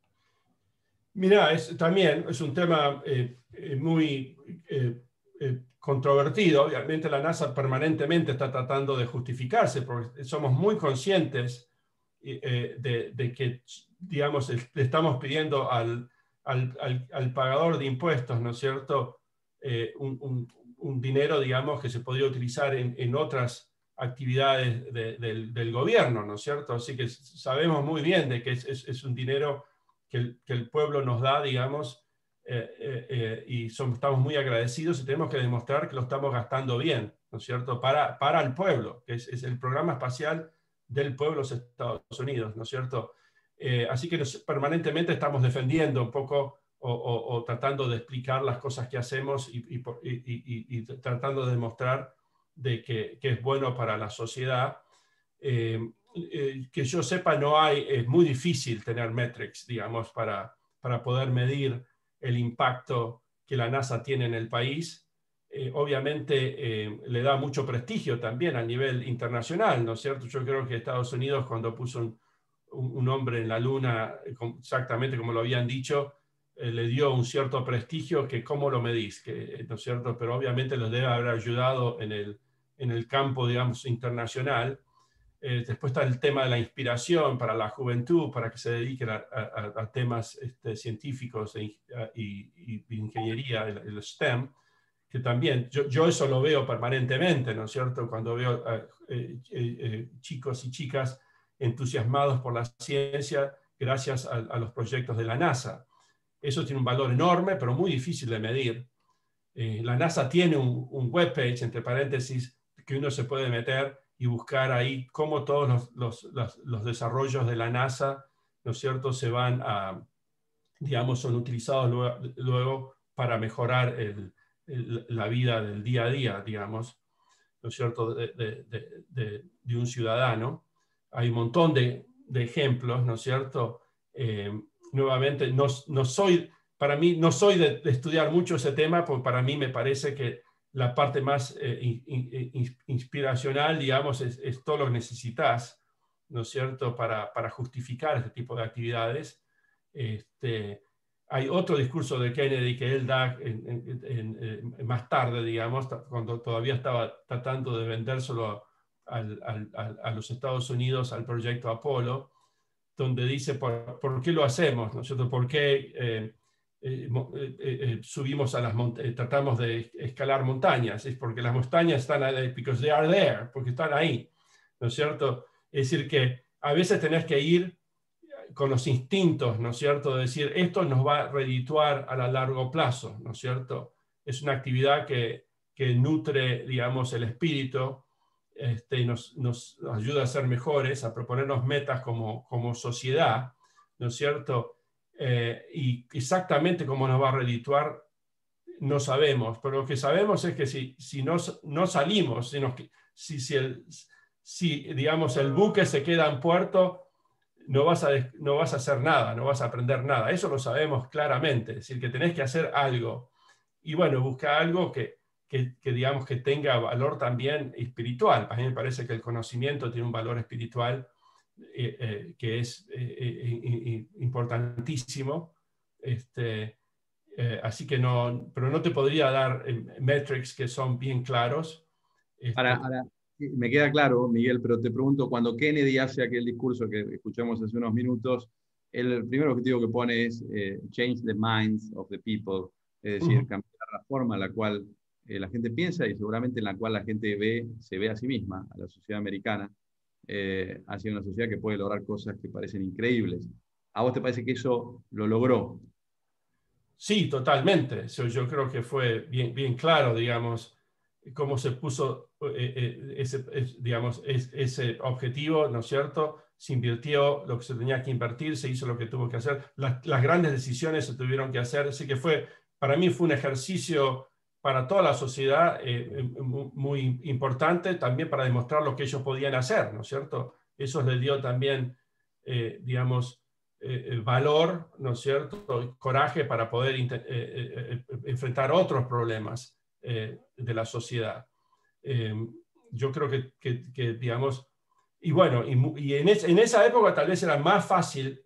Mirá, también es un tema muy controvertido. Obviamente la NASA permanentemente está tratando de justificarse, porque somos muy conscientes de que, digamos, le estamos pidiendo al pagador de impuestos, ¿no es cierto?, un dinero, digamos, que se podría utilizar en otras actividades del gobierno, ¿no es cierto? Así que sabemos muy bien de que es un dinero que el pueblo nos da, digamos, y estamos muy agradecidos y tenemos que demostrar que lo estamos gastando bien, ¿no es cierto?, para el pueblo, que es el programa espacial del pueblo de los Estados Unidos, ¿no es cierto? Así que permanentemente estamos defendiendo un poco o tratando de explicar las cosas que hacemos y tratando de demostrar de que es bueno para la sociedad. Que yo sepa, es muy difícil tener metrics, digamos, para poder medir el impacto que la NASA tiene en el país. Obviamente le da mucho prestigio también a nivel internacional, ¿no es cierto? Yo creo que Estados Unidos, cuando puso un hombre en la luna, exactamente como lo habían dicho, le dio un cierto prestigio que cómo lo medís, ¿no es cierto? Pero obviamente los debe haber ayudado en el campo, digamos, internacional. Después está el tema de la inspiración para la juventud, para que se dediquen a temas científicos y ingeniería, el STEM, que también yo eso lo veo permanentemente, ¿no es cierto? Cuando veo chicos y chicas entusiasmados por la ciencia gracias a los proyectos de la NASA. Eso tiene un valor enorme, pero muy difícil de medir. La NASA tiene un webpage, entre paréntesis, que uno se puede meter y buscar ahí cómo todos los desarrollos de la NASA, ¿no es cierto?, se van a, digamos, son utilizados luego para mejorar la vida del día a día, digamos, ¿no es cierto?, de un ciudadano. Hay un montón de ejemplos, ¿no es cierto? Nuevamente, para mí no soy de estudiar mucho ese tema, porque para mí me parece que la parte más inspiracional, digamos, es todo lo que necesitas, ¿no es cierto?, para justificar este tipo de actividades. Hay otro discurso de Kennedy que él da más tarde, digamos, cuando todavía estaba tratando de vendérselo a los Estados Unidos, al proyecto Apolo, donde dice por qué lo hacemos, ¿no es cierto? ¿Por qué subimos a las montañas, tratamos de escalar montañas? Es porque las montañas están ahí, because they are there, porque están ahí, ¿no es cierto? Es decir, que a veces tenés que ir con los instintos, ¿no es cierto? De decir, esto nos va a redituar a largo plazo, ¿no es cierto? Es una actividad que nutre, digamos, el espíritu, y nos ayuda a ser mejores, a proponernos metas como sociedad, ¿no es cierto? Y exactamente cómo nos va a redituar no sabemos, pero lo que sabemos es que si no salimos, si digamos, el buque se queda en puerto, no vas a hacer nada, no vas a aprender nada. Eso lo sabemos claramente, es decir, que tenés que hacer algo. Y bueno, busca algo que digamos que tenga valor también espiritual. A mí me parece que el conocimiento tiene un valor espiritual que es importantísimo. Así que pero no te podría dar metrics que son bien claros. Ahora, me queda claro, Miguel, pero te pregunto, cuando Kennedy hace aquel discurso que escuchamos hace unos minutos, el primer objetivo que pone es change the minds of the people, es decir, cambiar la forma en la cual la gente piensa y seguramente en la cual la gente se ve a sí misma, a la sociedad americana, hacia una sociedad que puede lograr cosas que parecen increíbles. ¿A vos te parece que eso lo logró? Sí, totalmente. Yo creo que fue bien claro, digamos, cómo se puso ese objetivo, ¿no es cierto? Se invirtió lo que se tenía que invertir, se hizo lo que tuvo que hacer, las grandes decisiones se tuvieron que hacer, así que para mí fue un ejercicio para toda la sociedad muy importante, también para demostrar lo que ellos podían hacer, ¿no es cierto? Eso les dio también, digamos, valor, ¿no es cierto?, coraje para poder enfrentar otros problemas de la sociedad. Yo creo que digamos, y bueno, y en esa época tal vez era más fácil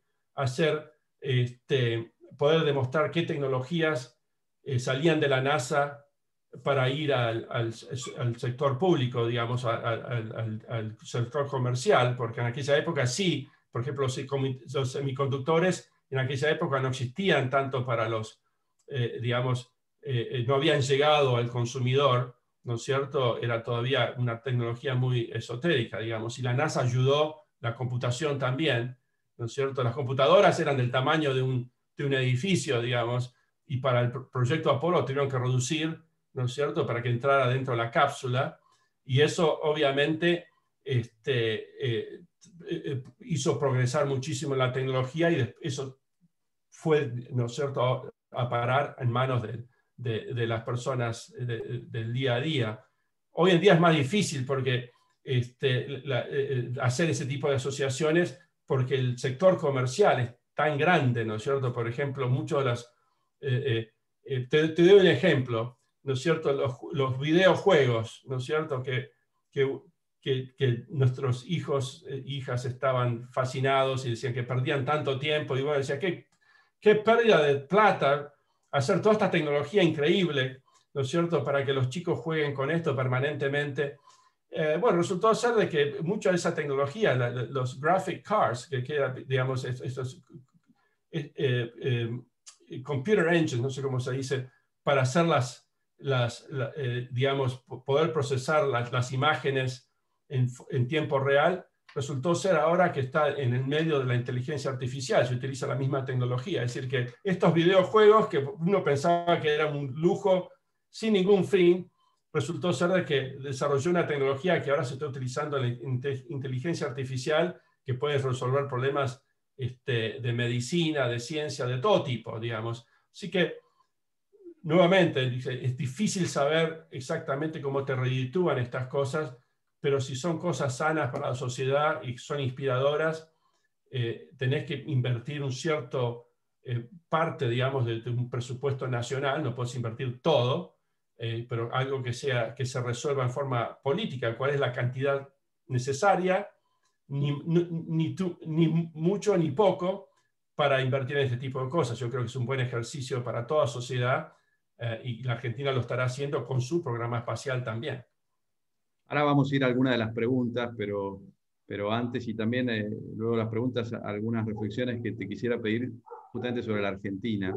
poder demostrar qué tecnologías salían de la NASA para ir al sector público, digamos, al sector comercial, porque en aquella época sí. Por ejemplo, los semiconductores en aquella época no existían tanto para digamos, no habían llegado al consumidor, ¿no es cierto? Era todavía una tecnología muy esotérica, digamos, y la NASA ayudó, la computación también, ¿no es cierto? Las computadoras eran del tamaño de un edificio, digamos, y para el proyecto Apolo tuvieron que reducir, ¿no es cierto?, para que entrara dentro de la cápsula, y eso obviamente hizo progresar muchísimo la tecnología y eso fue, ¿no es cierto?, a parar en manos de las personas del día a día. Hoy en día es más difícil porque hacer ese tipo de asociaciones, porque el sector comercial es tan grande, ¿no es cierto? Por ejemplo, muchos de las... te doy un ejemplo, ¿no es cierto? Los videojuegos, ¿no es cierto?, que que nuestros hijos e hijas estaban fascinados y decían que perdían tanto tiempo. Y bueno, decía, qué pérdida de plata hacer toda esta tecnología increíble, ¿no es cierto?, para que los chicos jueguen con esto permanentemente. Bueno, resultó ser de que mucha de esa tecnología, los graphic cards, que digamos, estos computer engines, no sé cómo se dice, para hacer digamos, poder procesar las imágenes en tiempo real, resultó ser ahora que está en el medio de la inteligencia artificial, se utiliza la misma tecnología. Es decir, que estos videojuegos que uno pensaba que era un lujo sin ningún fin, resultó ser de que desarrolló una tecnología que ahora se está utilizando en la inteligencia artificial, que puede resolver problemas de medicina, de ciencia, de todo tipo, digamos. Así que, nuevamente, es difícil saber exactamente cómo te reditúan estas cosas, pero si son cosas sanas para la sociedad y son inspiradoras, tenés que invertir un cierto parte, digamos, de un presupuesto nacional, no puedes invertir todo, pero algo que se resuelva en forma política, cuál es la cantidad necesaria, ni mucho ni poco, para invertir en este tipo de cosas. Yo creo que es un buen ejercicio para toda sociedad, y la Argentina lo estará haciendo con su programa espacial también. Ahora vamos a ir a algunas de las preguntas, pero antes, y también luego las preguntas, algunas reflexiones que te quisiera pedir justamente sobre la Argentina.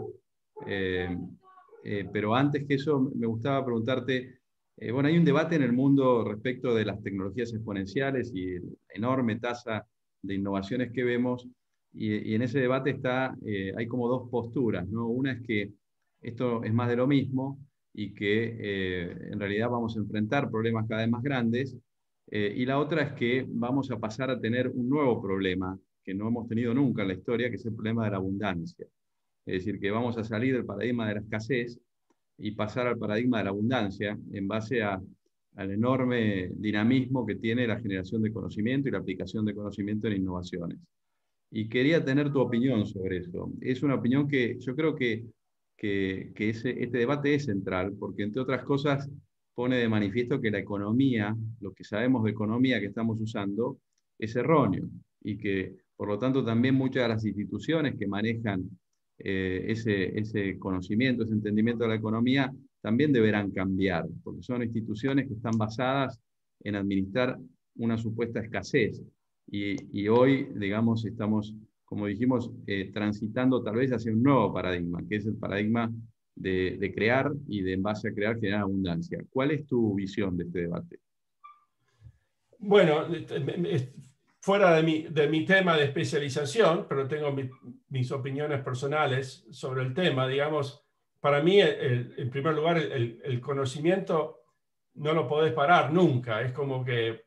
Pero antes que eso, me gustaba preguntarte, bueno, hay un debate en el mundo respecto de las tecnologías exponenciales y la enorme tasa de innovaciones que vemos, y en ese debate hay como dos posturas, ¿no? Una es que esto es más de lo mismo, y que en realidad vamos a enfrentar problemas cada vez más grandes, y la otra es que vamos a pasar a tener un nuevo problema que no hemos tenido nunca en la historia, que es el problema de la abundancia. Es decir, que vamos a salir del paradigma de la escasez y pasar al paradigma de la abundancia en base al enorme dinamismo que tiene la generación de conocimiento y la aplicación de conocimiento en innovaciones. Y quería tener tu opinión sobre eso. Es una opinión que yo creo que este debate es central, porque entre otras cosas pone de manifiesto que la economía, lo que sabemos de economía que estamos usando, es erróneo, y que por lo tanto también muchas de las instituciones que manejan ese conocimiento, ese entendimiento de la economía, también deberán cambiar, porque son instituciones que están basadas en administrar una supuesta escasez. Y hoy, digamos, estamos, como dijimos, transitando tal vez hacia un nuevo paradigma, que es el paradigma de crear y de, en base a crear, generar abundancia. ¿Cuál es tu visión de este debate? Bueno, fuera de mi tema de especialización, pero tengo mis opiniones personales sobre el tema, digamos, para mí, en primer lugar, el conocimiento no lo podés parar nunca. Es como que,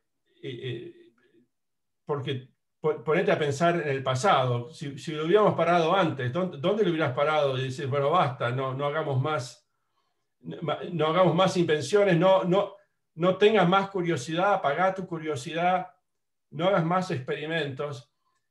porque ponete a pensar en el pasado, si lo hubiéramos parado antes, ¿dónde lo hubieras parado? Y decir, bueno, basta, no hagamos más invenciones, no tengas más curiosidad, apagá tu curiosidad, no hagas más experimentos.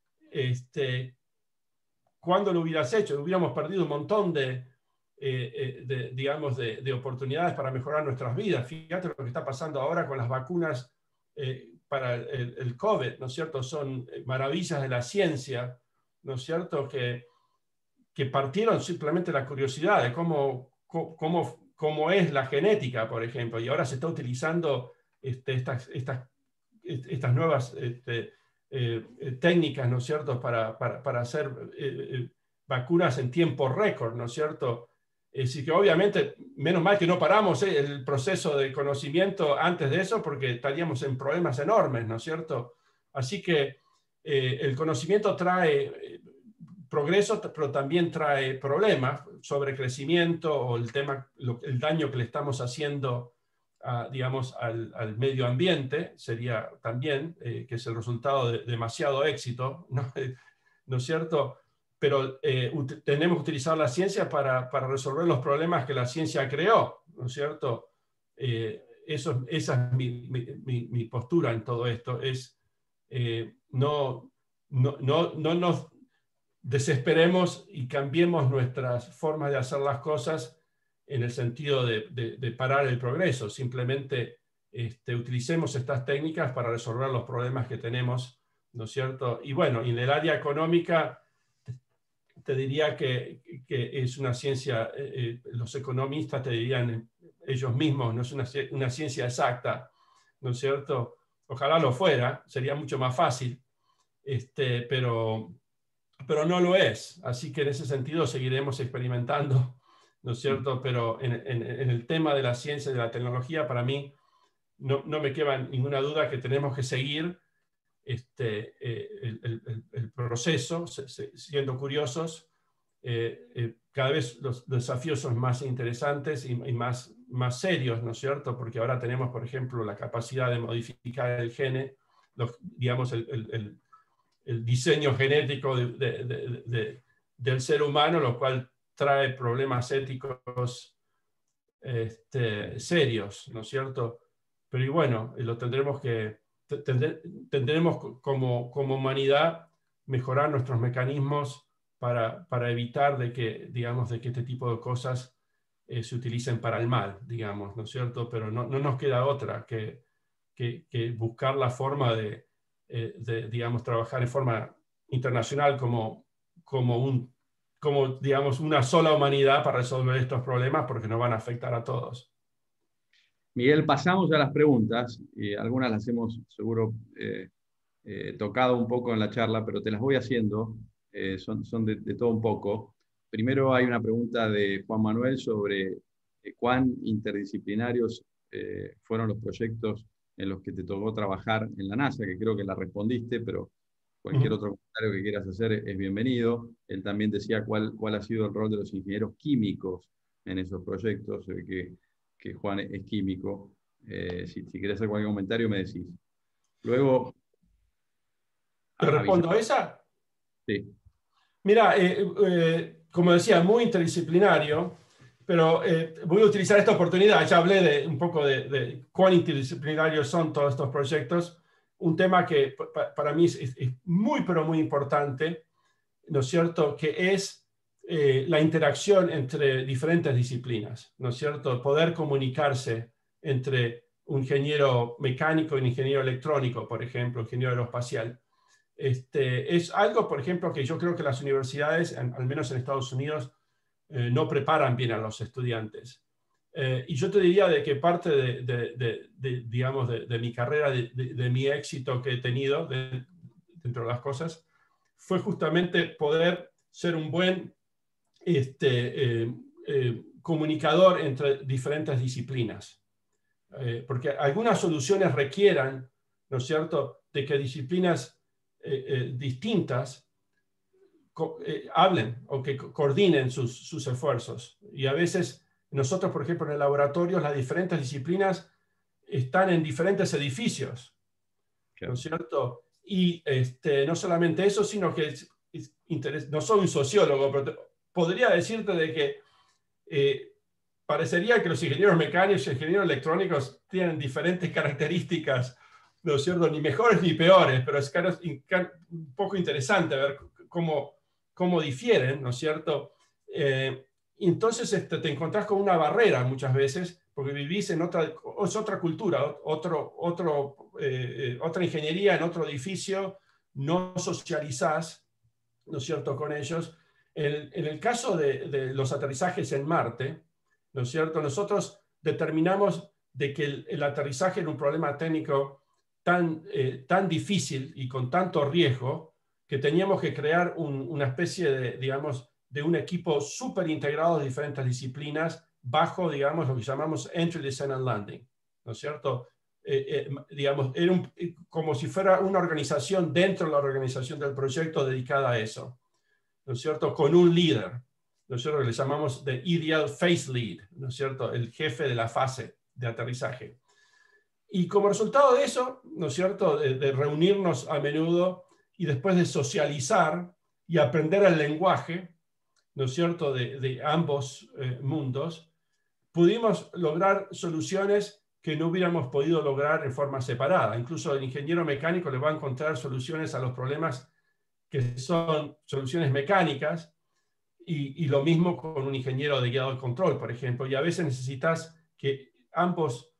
¿Cuándo lo hubieras hecho? Hubiéramos perdido un montón digamos, de oportunidades para mejorar nuestras vidas. Fíjate lo que está pasando ahora con las vacunas para el COVID, ¿no es cierto? Son maravillas de la ciencia, ¿no es cierto? Que partieron simplemente la curiosidad de cómo es la genética, por ejemplo, y ahora se está utilizando estas nuevas técnicas, ¿no es cierto?, para hacer vacunas en tiempo récord, ¿no es cierto? Así que obviamente, menos mal que no paramos el proceso de conocimiento antes de eso, porque estaríamos en problemas enormes, ¿no es cierto? Así que el conocimiento trae progreso, pero también trae problemas sobre crecimiento o el daño que le estamos haciendo, digamos, al medio ambiente, sería también, que es el resultado de demasiado éxito, ¿no? ¿No es cierto? Pero tenemos que utilizar la ciencia para resolver los problemas que la ciencia creó, ¿no es cierto? Esa es mi postura en todo esto, es no nos desesperemos y cambiemos nuestras formas de hacer las cosas en el sentido de parar el progreso. Simplemente utilicemos estas técnicas para resolver los problemas que tenemos, ¿no es cierto? Y bueno, en el área económica, te diría que es una ciencia, los economistas te dirían ellos mismos, no es una ciencia exacta, ¿no es cierto? Ojalá lo fuera, sería mucho más fácil, pero no lo es. Así que en ese sentido seguiremos experimentando, ¿no es cierto? Pero en el tema de la ciencia y de la tecnología, para mí, no me queda ninguna duda que tenemos que seguir el proceso, siendo curiosos. Cada vez los desafíos son más interesantes y más serios, ¿no es cierto? Porque ahora tenemos, por ejemplo, la capacidad de modificar el gene, digamos, el diseño genético del ser humano, lo cual trae problemas éticos serios, ¿no es cierto? Pero y bueno, lo tendremos como humanidad mejorar nuestros mecanismos para evitar de que este tipo de cosas se utilicen para el mal, digamos, ¿no es cierto? Pero no nos queda otra que buscar la forma de digamos, trabajar en forma internacional como digamos, una sola humanidad para resolver estos problemas, porque nos van a afectar a todos. Miguel, pasamos a las preguntas, y algunas las hemos seguro tocado un poco en la charla, pero te las voy haciendo, son de todo un poco. Primero hay una pregunta de Juan Manuel sobre cuán interdisciplinarios fueron los proyectos en los que te tocó trabajar en la NASA, que creo que la respondiste, pero cualquier otro comentario que quieras hacer es bienvenido. Él también decía cuál ha sido el rol de los ingenieros químicos en esos proyectos, que Juan es químico. Si querés hacer cualquier comentario, me decís. Luego... ¿Te respondo a esa? Sí. Mira, como decía, muy interdisciplinario, pero voy a utilizar esta oportunidad. Ya hablé un poco de cuán interdisciplinarios son todos estos proyectos. Un tema que para mí es muy, pero muy importante, ¿no es cierto?, que es la interacción entre diferentes disciplinas, ¿no es cierto?, poder comunicarse entre un ingeniero mecánico y un ingeniero electrónico, por ejemplo, ingeniero aeroespacial. Es algo, por ejemplo, que yo creo que las universidades, al menos en Estados Unidos, no preparan bien a los estudiantes. Y yo te diría de que parte digamos, de mi carrera, de mi éxito que he tenido dentro de las cosas, fue justamente poder ser un buen comunicador entre diferentes disciplinas. Porque algunas soluciones requieran, ¿no es cierto?, de que disciplinas distintas hablen o que coordinen sus esfuerzos. Y a veces nosotros, por ejemplo, en el laboratorio, las diferentes disciplinas están en diferentes edificios, ¿no es cierto? Y no solamente eso, sino que no soy un sociólogo, pero podría decirte de que parecería que los ingenieros mecánicos y ingenieros electrónicos tienen diferentes características, ¿no es cierto?, ni mejores ni peores, pero es un poco interesante ver cómo difieren, ¿no es cierto? Entonces te encontrás con una barrera muchas veces, porque vivís en otra cultura, otra ingeniería en otro edificio, no socializás, ¿no es cierto?, con ellos. En el caso de los aterrizajes en Marte, ¿no es cierto?, nosotros determinamos de que el aterrizaje era un problema técnico tan difícil y con tanto riesgo que teníamos que crear una especie digamos, de un equipo súper integrado de diferentes disciplinas bajo, digamos, lo que llamamos Entry, Descent and Landing, ¿no es cierto? Digamos, era como si fuera una organización dentro de la organización del proyecto dedicada a eso, ¿no es cierto?, con un líder, ¿no es cierto?, que le llamamos the ideal phase lead, ¿no es cierto?, el jefe de la fase de aterrizaje. Y como resultado de eso, ¿no es cierto?, de reunirnos a menudo y después de socializar y aprender el lenguaje, ¿no es cierto?, de ambos mundos, pudimos lograr soluciones que no hubiéramos podido lograr en forma separada. Incluso el ingeniero mecánico le va a encontrar soluciones a los problemas que son soluciones mecánicas, y lo mismo con un ingeniero de guiado de control, por ejemplo. Y a veces necesitas que ambos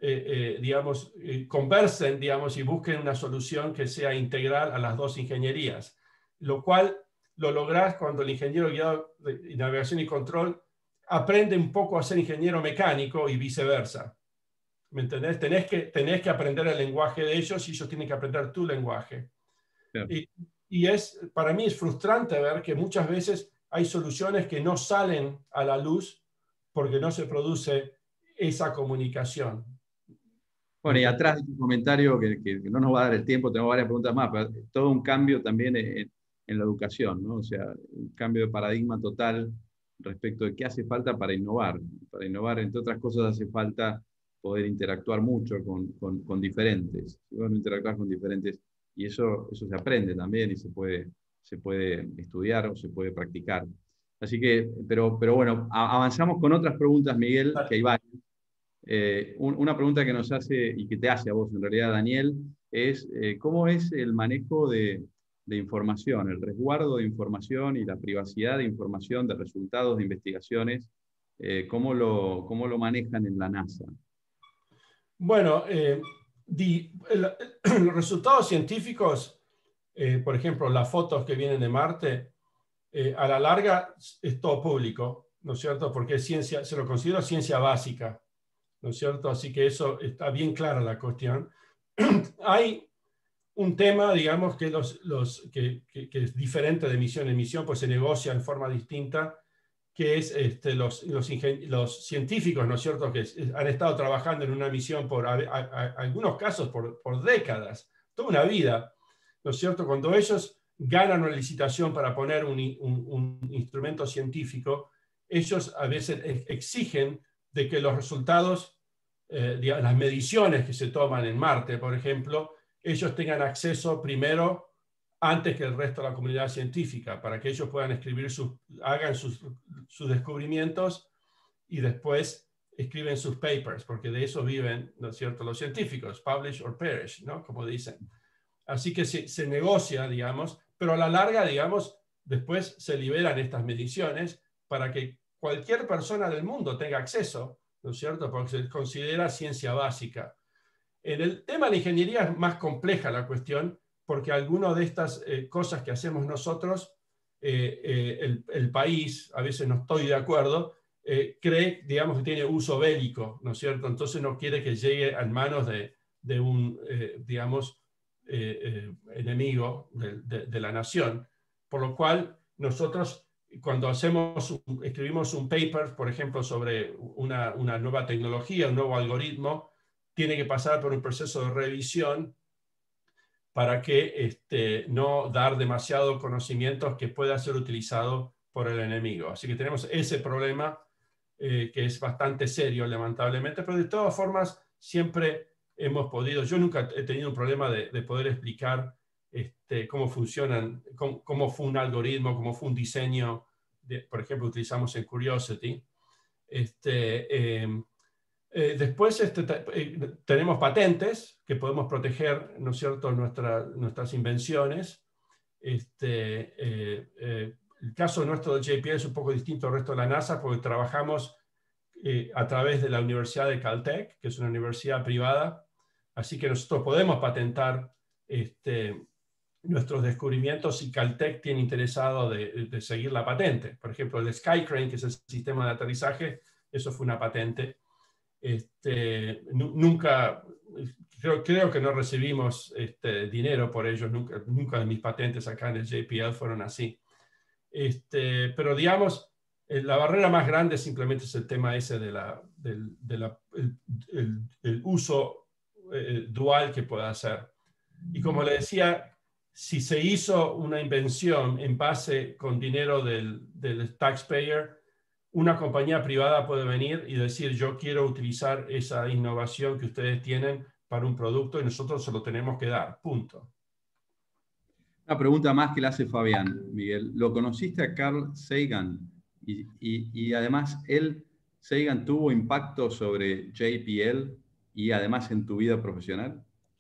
digamos, conversen, digamos, y busquen una solución que sea integral a las dos ingenierías, lo cual lo lográs cuando el ingeniero guiado de navegación y control aprende un poco a ser ingeniero mecánico y viceversa. ¿Me entendés? Tenés que aprender el lenguaje de ellos y ellos tienen que aprender tu lenguaje. Sí. Y para mí es frustrante ver que muchas veces hay soluciones que no salen a la luz porque no se produce esa comunicación. Bueno, y atrás de tu comentario, que no nos va a dar el tiempo, tengo varias preguntas más, pero todo un cambio también en la educación, ¿no? O sea, un cambio de paradigma total respecto de qué hace falta para innovar. Para innovar, entre otras cosas, hace falta poder interactuar mucho con diferentes. Si vos no interactúas con diferentes, y eso se aprende también y se puede estudiar o se puede practicar. Así que, pero bueno, avanzamos con otras preguntas, Miguel, que hay varias. Una pregunta que nos hace y que te hace a vos en realidad, Daniel, es ¿cómo es el manejo de información, el resguardo de información y la privacidad de información, de resultados de investigaciones? ¿Cómo lo manejan en la NASA? Bueno, los resultados científicos, por ejemplo, las fotos que vienen de Marte, a la larga es todo público, ¿no es cierto? Porque es ciencia, se lo considero ciencia básica, ¿no es cierto? Así que eso está bien clara la cuestión. Hay un tema, digamos, que es diferente de misión en misión, pues se negocia en forma distinta, que es los científicos, ¿no es cierto?, que han estado trabajando en una misión por algunos casos por décadas, toda una vida, ¿no es cierto? Cuando ellos ganan una licitación para poner un instrumento científico, ellos a veces exigen de que los resultados, las mediciones que se toman en Marte, por ejemplo, ellos tengan acceso primero antes que el resto de la comunidad científica, para que ellos puedan hagan sus descubrimientos y después escriben sus papers, porque de eso viven, ¿no es cierto?, los científicos, publish or perish, ¿no?, como dicen. Así que se negocia, digamos, pero a la larga, digamos, después se liberan estas mediciones para que cualquier persona del mundo tenga acceso, ¿no es cierto?, porque se considera ciencia básica. En el tema de la ingeniería es más compleja la cuestión, porque algunas de estas cosas que hacemos nosotros, el país, a veces no estoy de acuerdo, cree, digamos, que tiene uso bélico, ¿no es cierto? Entonces no quiere que llegue a manos de un, digamos, enemigo de la nación. Por lo cual, nosotros, cuando escribimos un paper, por ejemplo, sobre una nueva tecnología, un nuevo algoritmo, tiene que pasar por un proceso de revisión para que no dar demasiado conocimientos que pueda ser utilizado por el enemigo. Así que tenemos ese problema que es bastante serio, lamentablemente, pero de todas formas siempre hemos podido, yo nunca he tenido un problema de poder explicar cómo funcionan, cómo fue un algoritmo, cómo fue un diseño, por ejemplo, utilizamos en Curiosity. Después tenemos patentes que podemos proteger, ¿no es cierto?, nuestras invenciones. El caso nuestro de JPL es un poco distinto al resto de la NASA porque trabajamos a través de la Universidad de Caltech, que es una universidad privada, así que nosotros podemos patentar nuestros descubrimientos si Caltech tiene interesado de seguir la patente. Por ejemplo, el Skycrane, que es el sistema de aterrizaje, eso fue una patente. Nunca, creo que no recibimos dinero por ellos, nunca de mis patentes acá en el JPL fueron así. Pero digamos, la barrera más grande simplemente es el tema ese del uso dual que pueda hacer. Y como le decía, si se hizo una invención en base con dinero del taxpayer, una compañía privada puede venir y decir, yo quiero utilizar esa innovación que ustedes tienen para un producto y nosotros se lo tenemos que dar, punto. Una pregunta más que le hace Fabián, Miguel. ¿Lo conociste a Carl Sagan? Y además, Sagan tuvo impacto sobre JPL y además en tu vida profesional.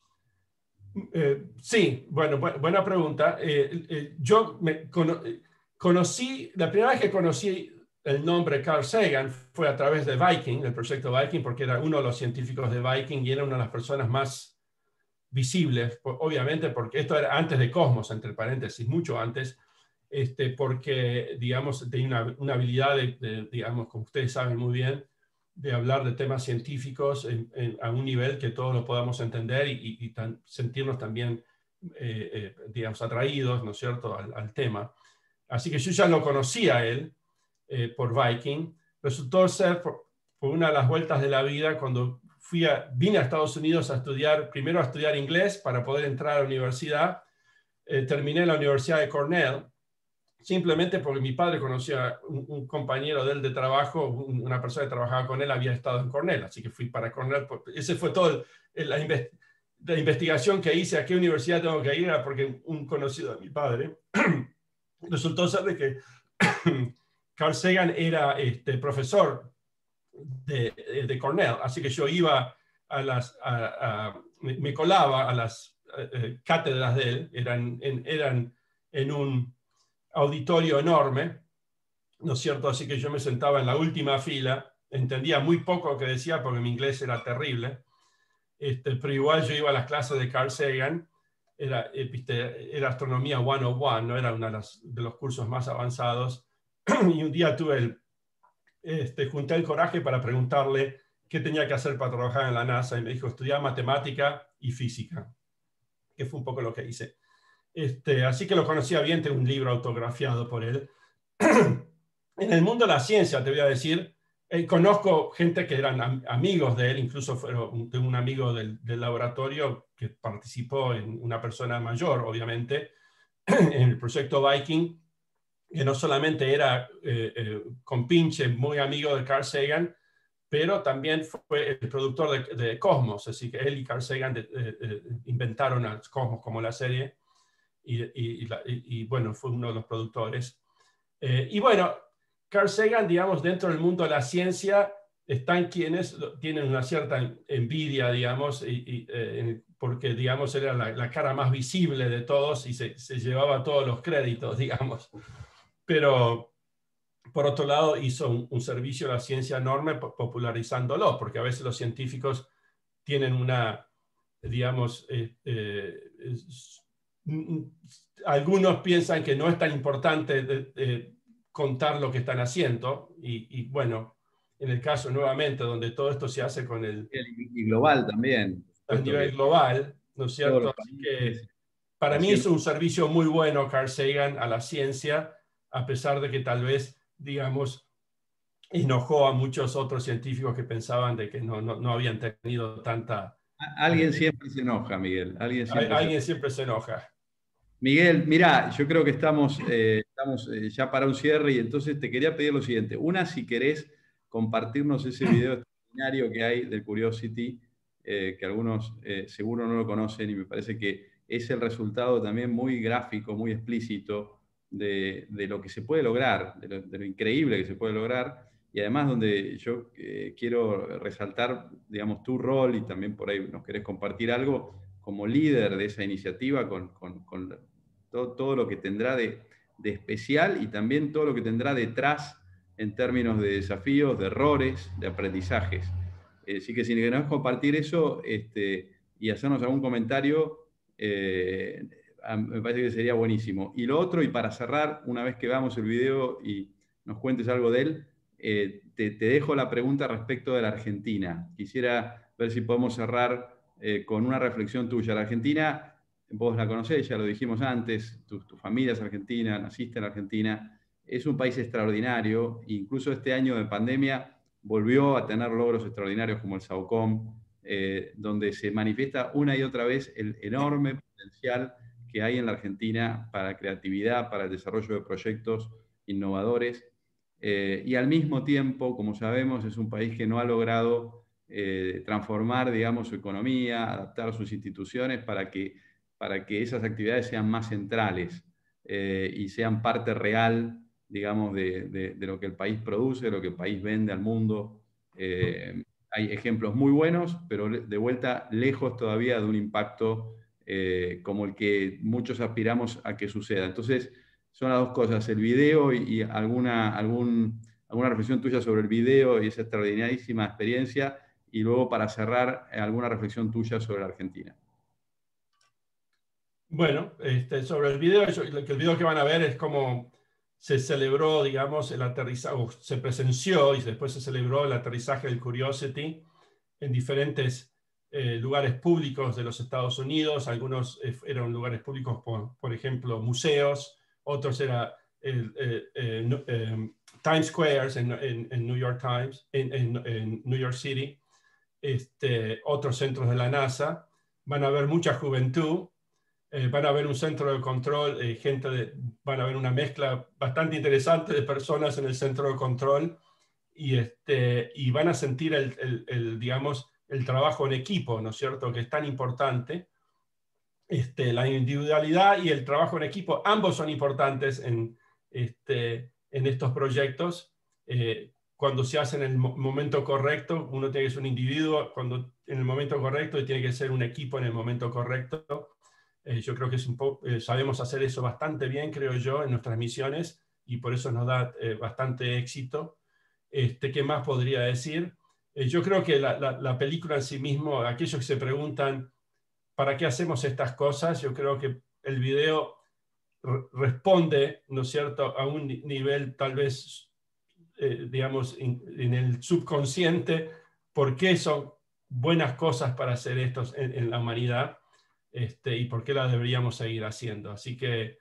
Sí, bueno, buena pregunta. Yo conocí, la primera vez que conocí el nombre Carl Sagan fue a través de Viking, el proyecto Viking, porque era uno de los científicos de Viking y era una de las personas más visibles, obviamente, porque esto era antes de Cosmos, entre paréntesis, mucho antes, porque, digamos, tenía una habilidad, digamos, como ustedes saben muy bien, de hablar de temas científicos a un nivel que todos lo podamos entender y sentirnos también, digamos, atraídos, ¿no es cierto?, al tema. Así que yo ya lo conocía a él por Viking. Resultó ser, por una de las vueltas de la vida, cuando vine a Estados Unidos a estudiar, primero a estudiar inglés para poder entrar a la universidad. Terminé en la Universidad de Cornell, simplemente porque mi padre conocía a un compañero de él de trabajo, una persona que trabajaba con él, había estado en Cornell, así que fui para Cornell. Ese fue todo la investigación que hice, a qué universidad tengo que ir, porque un conocido de mi padre resultó ser de que Carl Sagan era profesor de Cornell, así que yo iba me colaba a las cátedras de él, eran en un auditorio enorme, ¿no es cierto? Así que yo me sentaba en la última fila, entendía muy poco lo que decía porque mi inglés era terrible, pero igual yo iba a las clases de Carl Sagan, era astronomía 101, no era uno de los cursos más avanzados, y un día junté el coraje para preguntarle qué tenía que hacer para trabajar en la NASA, y me dijo, estudiar matemática y física, que fue un poco lo que hice. Así que lo conocía bien, tengo un libro autografiado por él. En el mundo de la ciencia, te voy a decir, conozco gente que eran amigos de él, incluso tengo un amigo del laboratorio que participó, una persona mayor, obviamente, en el proyecto Viking, que no solamente era compinche, muy amigo de Carl Sagan, pero también fue el productor de Cosmos, así que él y Carl Sagan inventaron a Cosmos como la serie, y bueno, fue uno de los productores. Y bueno, Carl Sagan, digamos, dentro del mundo de la ciencia, están quienes tienen una cierta envidia, digamos, porque, digamos, era la cara más visible de todos y se llevaba todos los créditos, digamos. Pero, por otro lado, hizo un servicio a la ciencia enorme popularizándolo, porque a veces los científicos tienen una, digamos, algunos piensan que no es tan importante contar lo que están haciendo, y bueno, en el caso nuevamente donde todo esto se hace con y global también. a nivel global, ¿no es cierto? Así que para mí es un servicio muy bueno Carl Sagan a la ciencia, a pesar de que tal vez, digamos, enojó a muchos otros científicos que pensaban de que no habían tenido tanta... Alguien siempre se enoja, Miguel. Alguien siempre se enoja. Miguel, mirá, yo creo que estamos ya para un cierre y entonces te quería pedir lo siguiente. Una, si querés compartirnos ese video extraordinario que hay del Curiosity, que algunos seguro no lo conocen y me parece que es el resultado también muy gráfico, muy explícito de lo que se puede lograr, de lo increíble que se puede lograr, y además donde yo quiero resaltar, digamos, tu rol y también por ahí nos querés compartir algo como líder de esa iniciativa con todo lo que tendrá de especial y también todo lo que tendrá detrás en términos de desafíos, de errores, de aprendizajes. Así que si querés compartir eso y hacernos algún comentario, me parece que sería buenísimo. Y lo otro, y para cerrar, una vez que veamos el video y nos cuentes algo de él, te dejo la pregunta respecto de la Argentina. Quisiera ver si podemos cerrar con una reflexión tuya. La Argentina, vos la conocés, ya lo dijimos antes, tu familia es argentina, naciste en Argentina, es un país extraordinario, incluso este año de pandemia volvió a tener logros extraordinarios como el SAOCOM, donde se manifiesta una y otra vez el enorme potencial que hay en la Argentina para creatividad, para el desarrollo de proyectos innovadores, y al mismo tiempo, como sabemos, es un país que no ha logrado transformar, digamos, su economía, adaptar sus instituciones para que esas actividades sean más centrales y sean parte real, digamos, de lo que el país produce, de lo que el país vende al mundo. Hay ejemplos muy buenos, pero de vuelta lejos todavía de un impacto como el que muchos aspiramos a que suceda. Entonces, son las dos cosas, el video y algún alguna reflexión tuya sobre el video y esa extraordinarísima experiencia, y luego para cerrar, alguna reflexión tuya sobre la Argentina. Bueno, sobre el video, el video que van a ver es cómo se celebró, digamos, el aterrizaje, o se presenció y después se celebró el aterrizaje del Curiosity en diferentes lugares públicos de los Estados Unidos. Algunos eran lugares públicos, por ejemplo, museos, otros eran Times Square en New York Times, en New York City, otros centros de la NASA. Van a haber mucha juventud. Van a ver un centro de control, van a ver una mezcla bastante interesante de personas en el centro de control y van a sentir digamos, el trabajo en equipo, ¿no es cierto?, que es tan importante. La individualidad y el trabajo en equipo, ambos son importantes en estos proyectos. Cuando se hace en el momento correcto, uno tiene que ser un individuo en el momento correcto y tiene que ser un equipo en el momento correcto. Yo creo que sabemos hacer eso bastante bien, creo yo, en nuestras misiones, y por eso nos da bastante éxito. ¿Qué más podría decir? Yo creo que la película en sí mismo, aquellos que se preguntan ¿para qué hacemos estas cosas? Yo creo que el video responde, ¿no es cierto?, a un nivel tal vez, digamos, en el subconsciente, por qué son buenas cosas para hacer esto en la humanidad. Y por qué la deberíamos seguir haciendo. Así que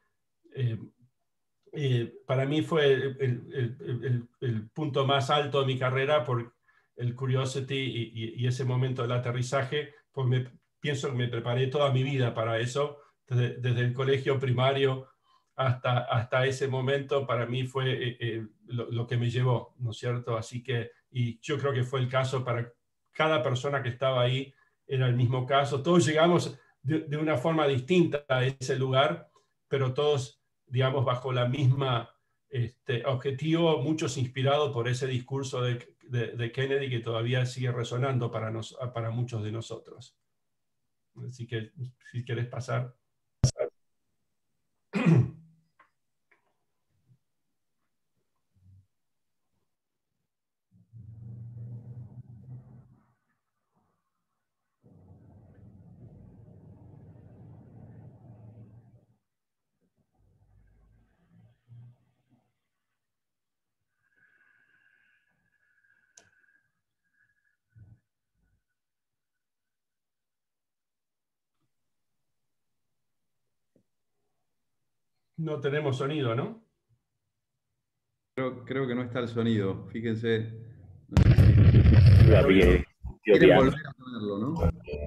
para mí fue el punto más alto de mi carrera por el Curiosity y ese momento del aterrizaje, pues pienso que me preparé toda mi vida para eso, desde el colegio primario hasta ese momento. Para mí fue lo que me llevó, ¿no es cierto? Así que, y yo creo que fue el caso para cada persona que estaba ahí, era el mismo caso. Todos llegamos de una forma distinta a ese lugar, pero todos, digamos, bajo la misma objetivo, muchos inspirados por ese discurso de Kennedy que todavía sigue resonando para muchos de nosotros. Así que, si quieres pasar. No tenemos sonido, ¿no? Creo que no está el sonido, fíjense. Quieren volver a ponerlo, ¿no?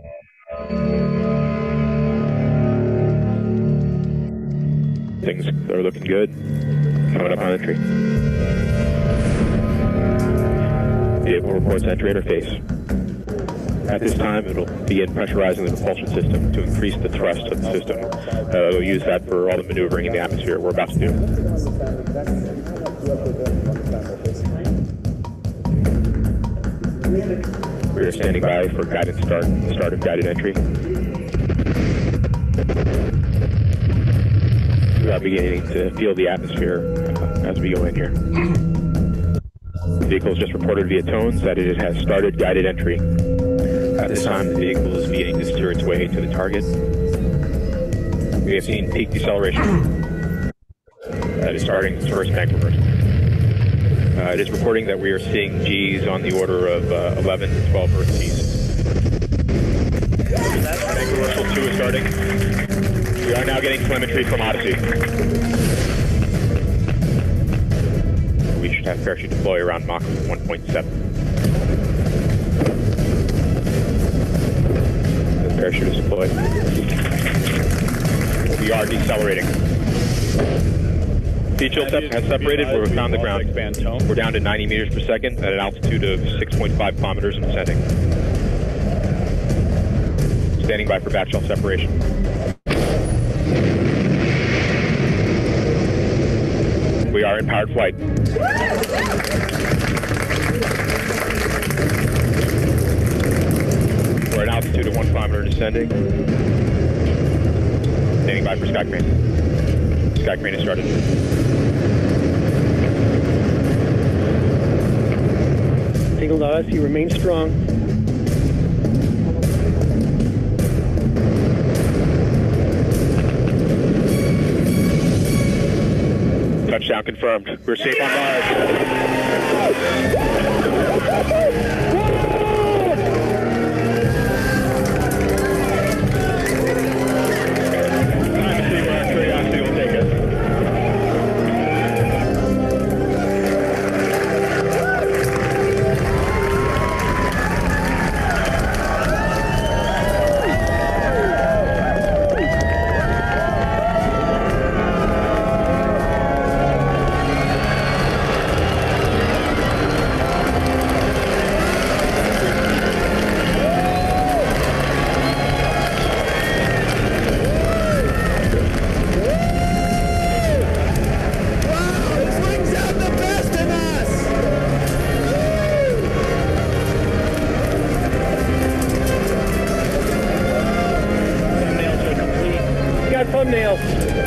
Things are looking good. Coming up on entry. Vehicle reports entry interface. At this time, it'll begin pressurizing the propulsion system to increase the thrust of the system. We'll use that for all the maneuvering in the atmosphere we're about to do. We are standing by for guided start of guided entry. We are beginning to feel the atmosphere as we go in here. The vehicle has just reported via tones that it has started guided entry. At this time, the vehicle is beginning to steer its way to the target. We have seen peak deceleration. That is starting its first bank reversal. It is reporting that we are seeing G's on the order of 11 to 12 Earth G's. Bank reversal 2 is starting. We are now getting telemetry from Odyssey. We should have parachute deploy around Mach 1.7. The parachute is deployed. We are decelerating. Speed chill has separated. We're on the ground. We're down to 90 meters per second at an altitude of 6.5 kilometers and descending. Standing by for back shell separation. We are in powered flight. We're at an altitude of 1 kilometer descending. Standing by for sky crane. Sky crane is started. signal to us. He remains strong. Touchdown confirmed. We're safe on Mars. Time to see where our curiosity will take us. Thumbnails.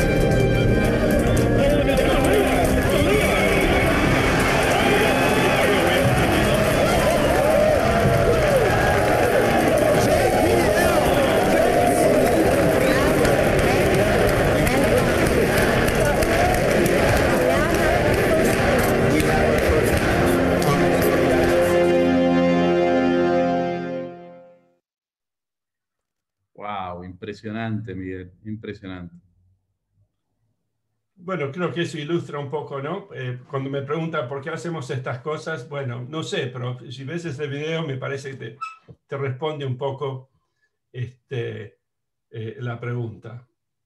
Wow, impresionante, Miguel, impresionante. Bueno, creo que eso ilustra un poco, ¿no? Cuando me preguntan por qué hacemos estas cosas, bueno, no sé, pero si ves este video me parece que te responde un poco la pregunta.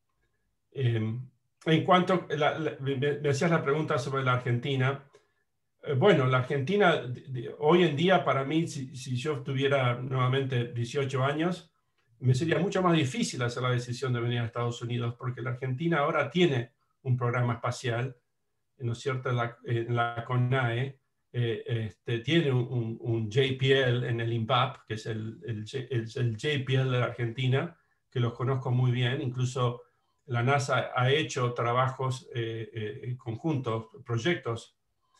En cuanto, me hacías la pregunta sobre la Argentina. Bueno, la Argentina, hoy en día para mí, si yo tuviera nuevamente 18 años, me sería mucho más difícil hacer la decisión de venir a Estados Unidos, porque la Argentina ahora tiene un programa espacial, ¿no es cierto? En la CONAE, tiene un JPL en el INVAP, que es el JPL de la Argentina, que los conozco muy bien. Incluso la NASA ha hecho trabajos conjuntos, proyectos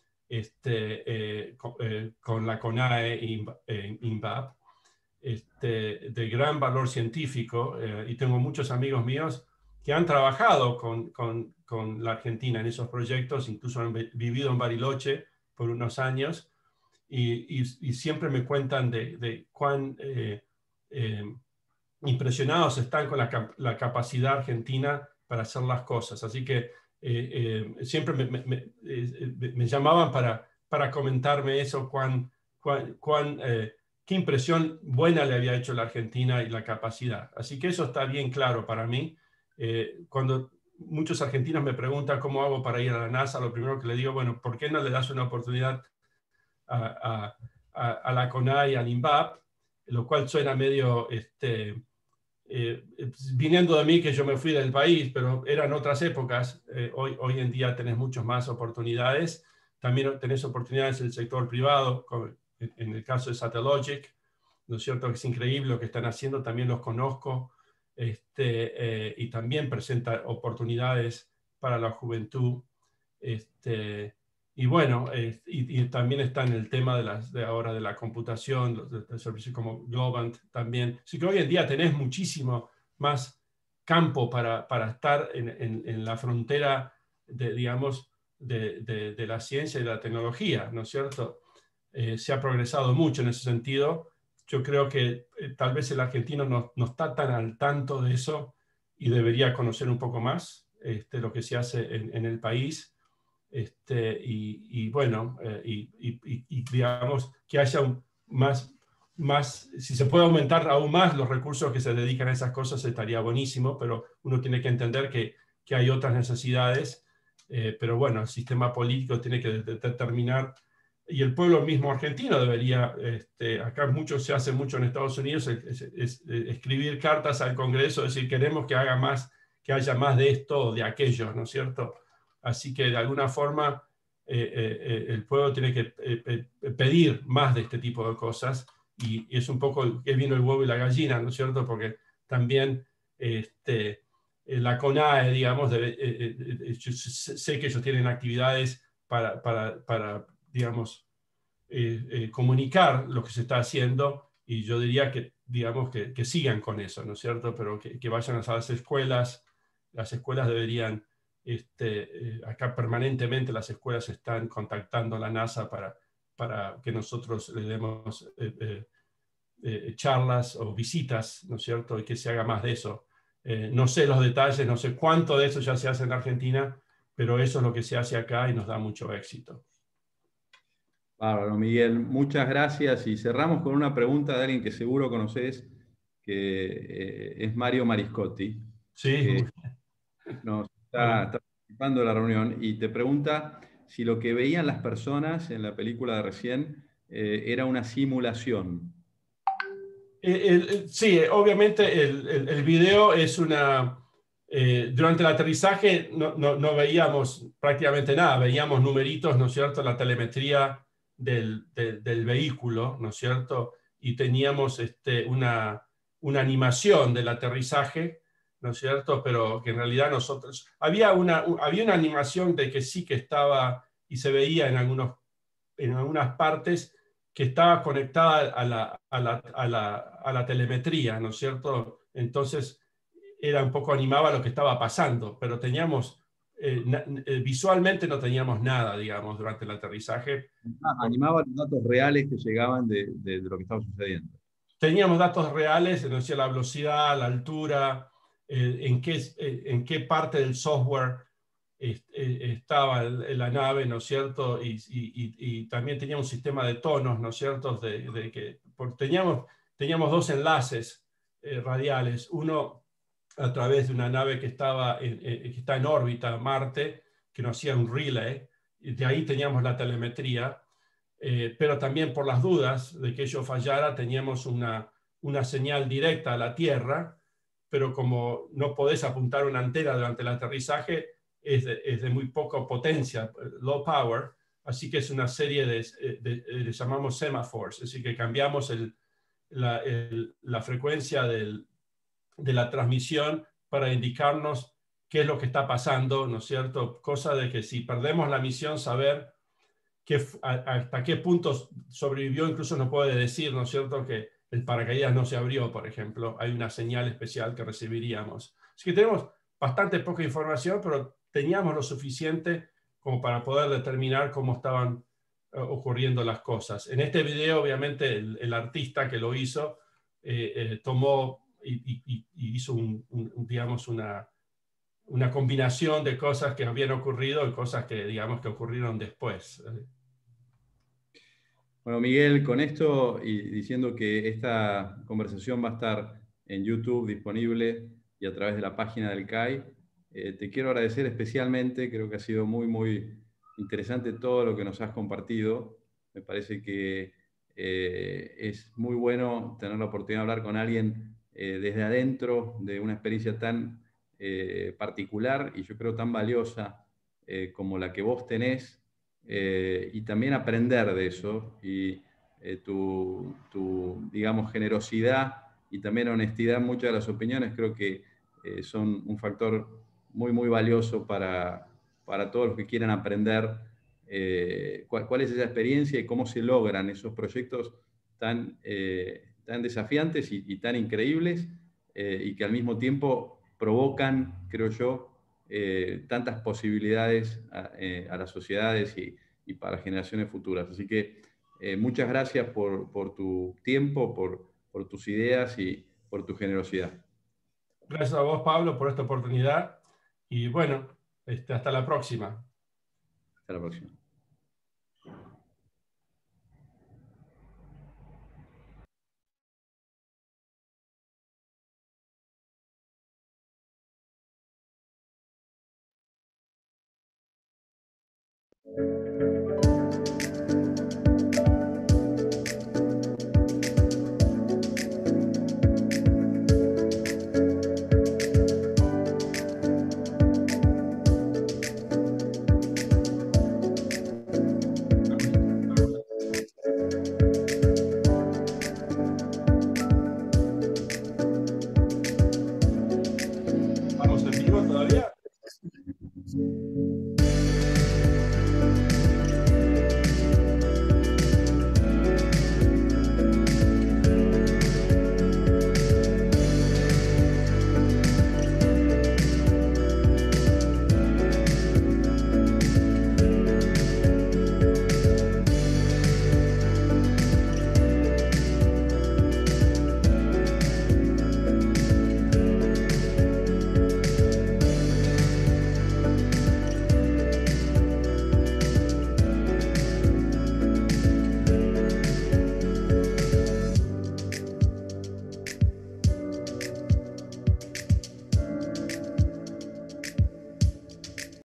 con la CONAE INVAP, de gran valor científico, y tengo muchos amigos míos que han trabajado con la Argentina en esos proyectos, incluso han vivido en Bariloche por unos años, y siempre me cuentan de cuán impresionados están con la capacidad argentina para hacer las cosas. Así que siempre me llamaban para comentarme eso, qué impresión buena le había hecho la Argentina y la capacidad. Así que eso está bien claro para mí. Cuando muchos argentinos me preguntan cómo hago para ir a la NASA, lo primero que le digo, bueno, ¿por qué no le das una oportunidad a la CONAE y al INVAP? Lo cual suena medio, viniendo de mí, que yo me fui del país, pero eran otras épocas. Hoy en día tenés muchas más oportunidades. También tenés oportunidades en el sector privado, en el caso de Satellogic, ¿no es cierto? Es increíble lo que están haciendo, también los conozco, y también presenta oportunidades para la juventud. Y bueno, y también está en el tema ahora de la computación, de servicios como Globant también. Así que hoy en día tenés muchísimo más campo para estar en la frontera digamos, de la ciencia y de la tecnología, ¿no es cierto? Se ha progresado mucho en ese sentido. Yo creo que tal vez el argentino no está tan al tanto de eso y debería conocer un poco más lo que se hace en el país. Y bueno, digamos que haya más, si se puede aumentar aún más los recursos que se dedican a esas cosas, estaría buenísimo, pero uno tiene que entender que hay otras necesidades, pero bueno, el sistema político tiene que determinar, y el pueblo mismo argentino debería, acá se hace mucho en Estados Unidos, es escribir cartas al Congreso, decir, queremos que haya más de esto o de aquello, ¿no es cierto? Así que de alguna forma el pueblo tiene que pedir más de este tipo de cosas, y es un poco que vino el huevo y la gallina, ¿no es cierto? Porque también la CONAE, digamos, yo sé que ellos tienen actividades para digamos, comunicar lo que se está haciendo, y yo diría que, digamos, que sigan con eso, ¿no es cierto? Pero que vayan a las escuelas deberían, acá permanentemente las escuelas están contactando a la NASA para que nosotros le demos charlas o visitas, ¿no es cierto? Y que se haga más de eso. No sé los detalles, no sé cuánto de eso ya se hace en Argentina, pero eso es lo que se hace acá y nos da mucho éxito. Bárbaro, Miguel, muchas gracias. Y cerramos con una pregunta de alguien que seguro conoces, que es Mario Mariscotti, Sí, que nos está participando de la reunión y te pregunta si lo que veían las personas en la película de recién era una simulación. Sí, obviamente el video es una... durante el aterrizaje no veíamos prácticamente nada, veíamos numeritos, ¿no es cierto?, la telemetría del vehículo, ¿no es cierto?, y teníamos una animación del aterrizaje, ¿no es cierto?, pero que en realidad nosotros... Había una animación de que sí que estaba y se veía en algunas partes, que estaba conectada a la telemetría, ¿no es cierto? Entonces era un poco animaba lo que estaba pasando, pero teníamos, visualmente no teníamos nada, digamos, durante el aterrizaje. Animaba los datos reales que llegaban de lo que estaba sucediendo. Teníamos datos reales, es decir, la velocidad, la altura, en qué parte del software estaba la nave, ¿no es cierto? Y también teníamos un sistema de tonos, ¿no es cierto? Porque teníamos dos enlaces radiales, uno a través de una nave que está en órbita, Marte, que nos hacía un relay, y de ahí teníamos la telemetría, pero también por las dudas de que ello fallara, teníamos una señal directa a la Tierra, pero como no podés apuntar una antena durante el aterrizaje, es de muy poca potencia, low power, así que es una serie le llamamos semaphores, así que cambiamos la frecuencia de la transmisión para indicarnos qué es lo que está pasando, ¿no es cierto? Cosa de que si perdemos la misión, saber hasta qué punto sobrevivió, incluso nos puede decir, ¿no es cierto?, que el paracaídas no se abrió, por ejemplo. Hay una señal especial que recibiríamos. Así que tenemos bastante poca información, pero teníamos lo suficiente como para poder determinar cómo estaban ocurriendo las cosas. En este video, obviamente, el artista que lo hizo tomó y hizo digamos, una combinación de cosas que habían ocurrido y cosas que, digamos, que ocurrieron después. Bueno, Miguel, con esto y diciendo que esta conversación va a estar en YouTube disponible y a través de la página del CAI, te quiero agradecer especialmente. Creo que ha sido muy, muy interesante todo lo que nos has compartido. Me parece que es muy bueno tener la oportunidad de hablar con alguien desde adentro de una experiencia tan particular y yo creo tan valiosa como la que vos tenés. Y también aprender de eso y tu, digamos, generosidad y también honestidad en muchas de las opiniones creo que son un factor muy, muy valioso para todos los que quieran aprender cuál es esa experiencia y cómo se logran esos proyectos tan desafiantes y tan increíbles y que al mismo tiempo provocan, creo yo, tantas posibilidades a las sociedades y para generaciones futuras. Así que muchas gracias por tu tiempo, por tus ideas y por tu generosidad. Gracias a vos, Pablo, por esta oportunidad. Y bueno, hasta la próxima. Hasta la próxima.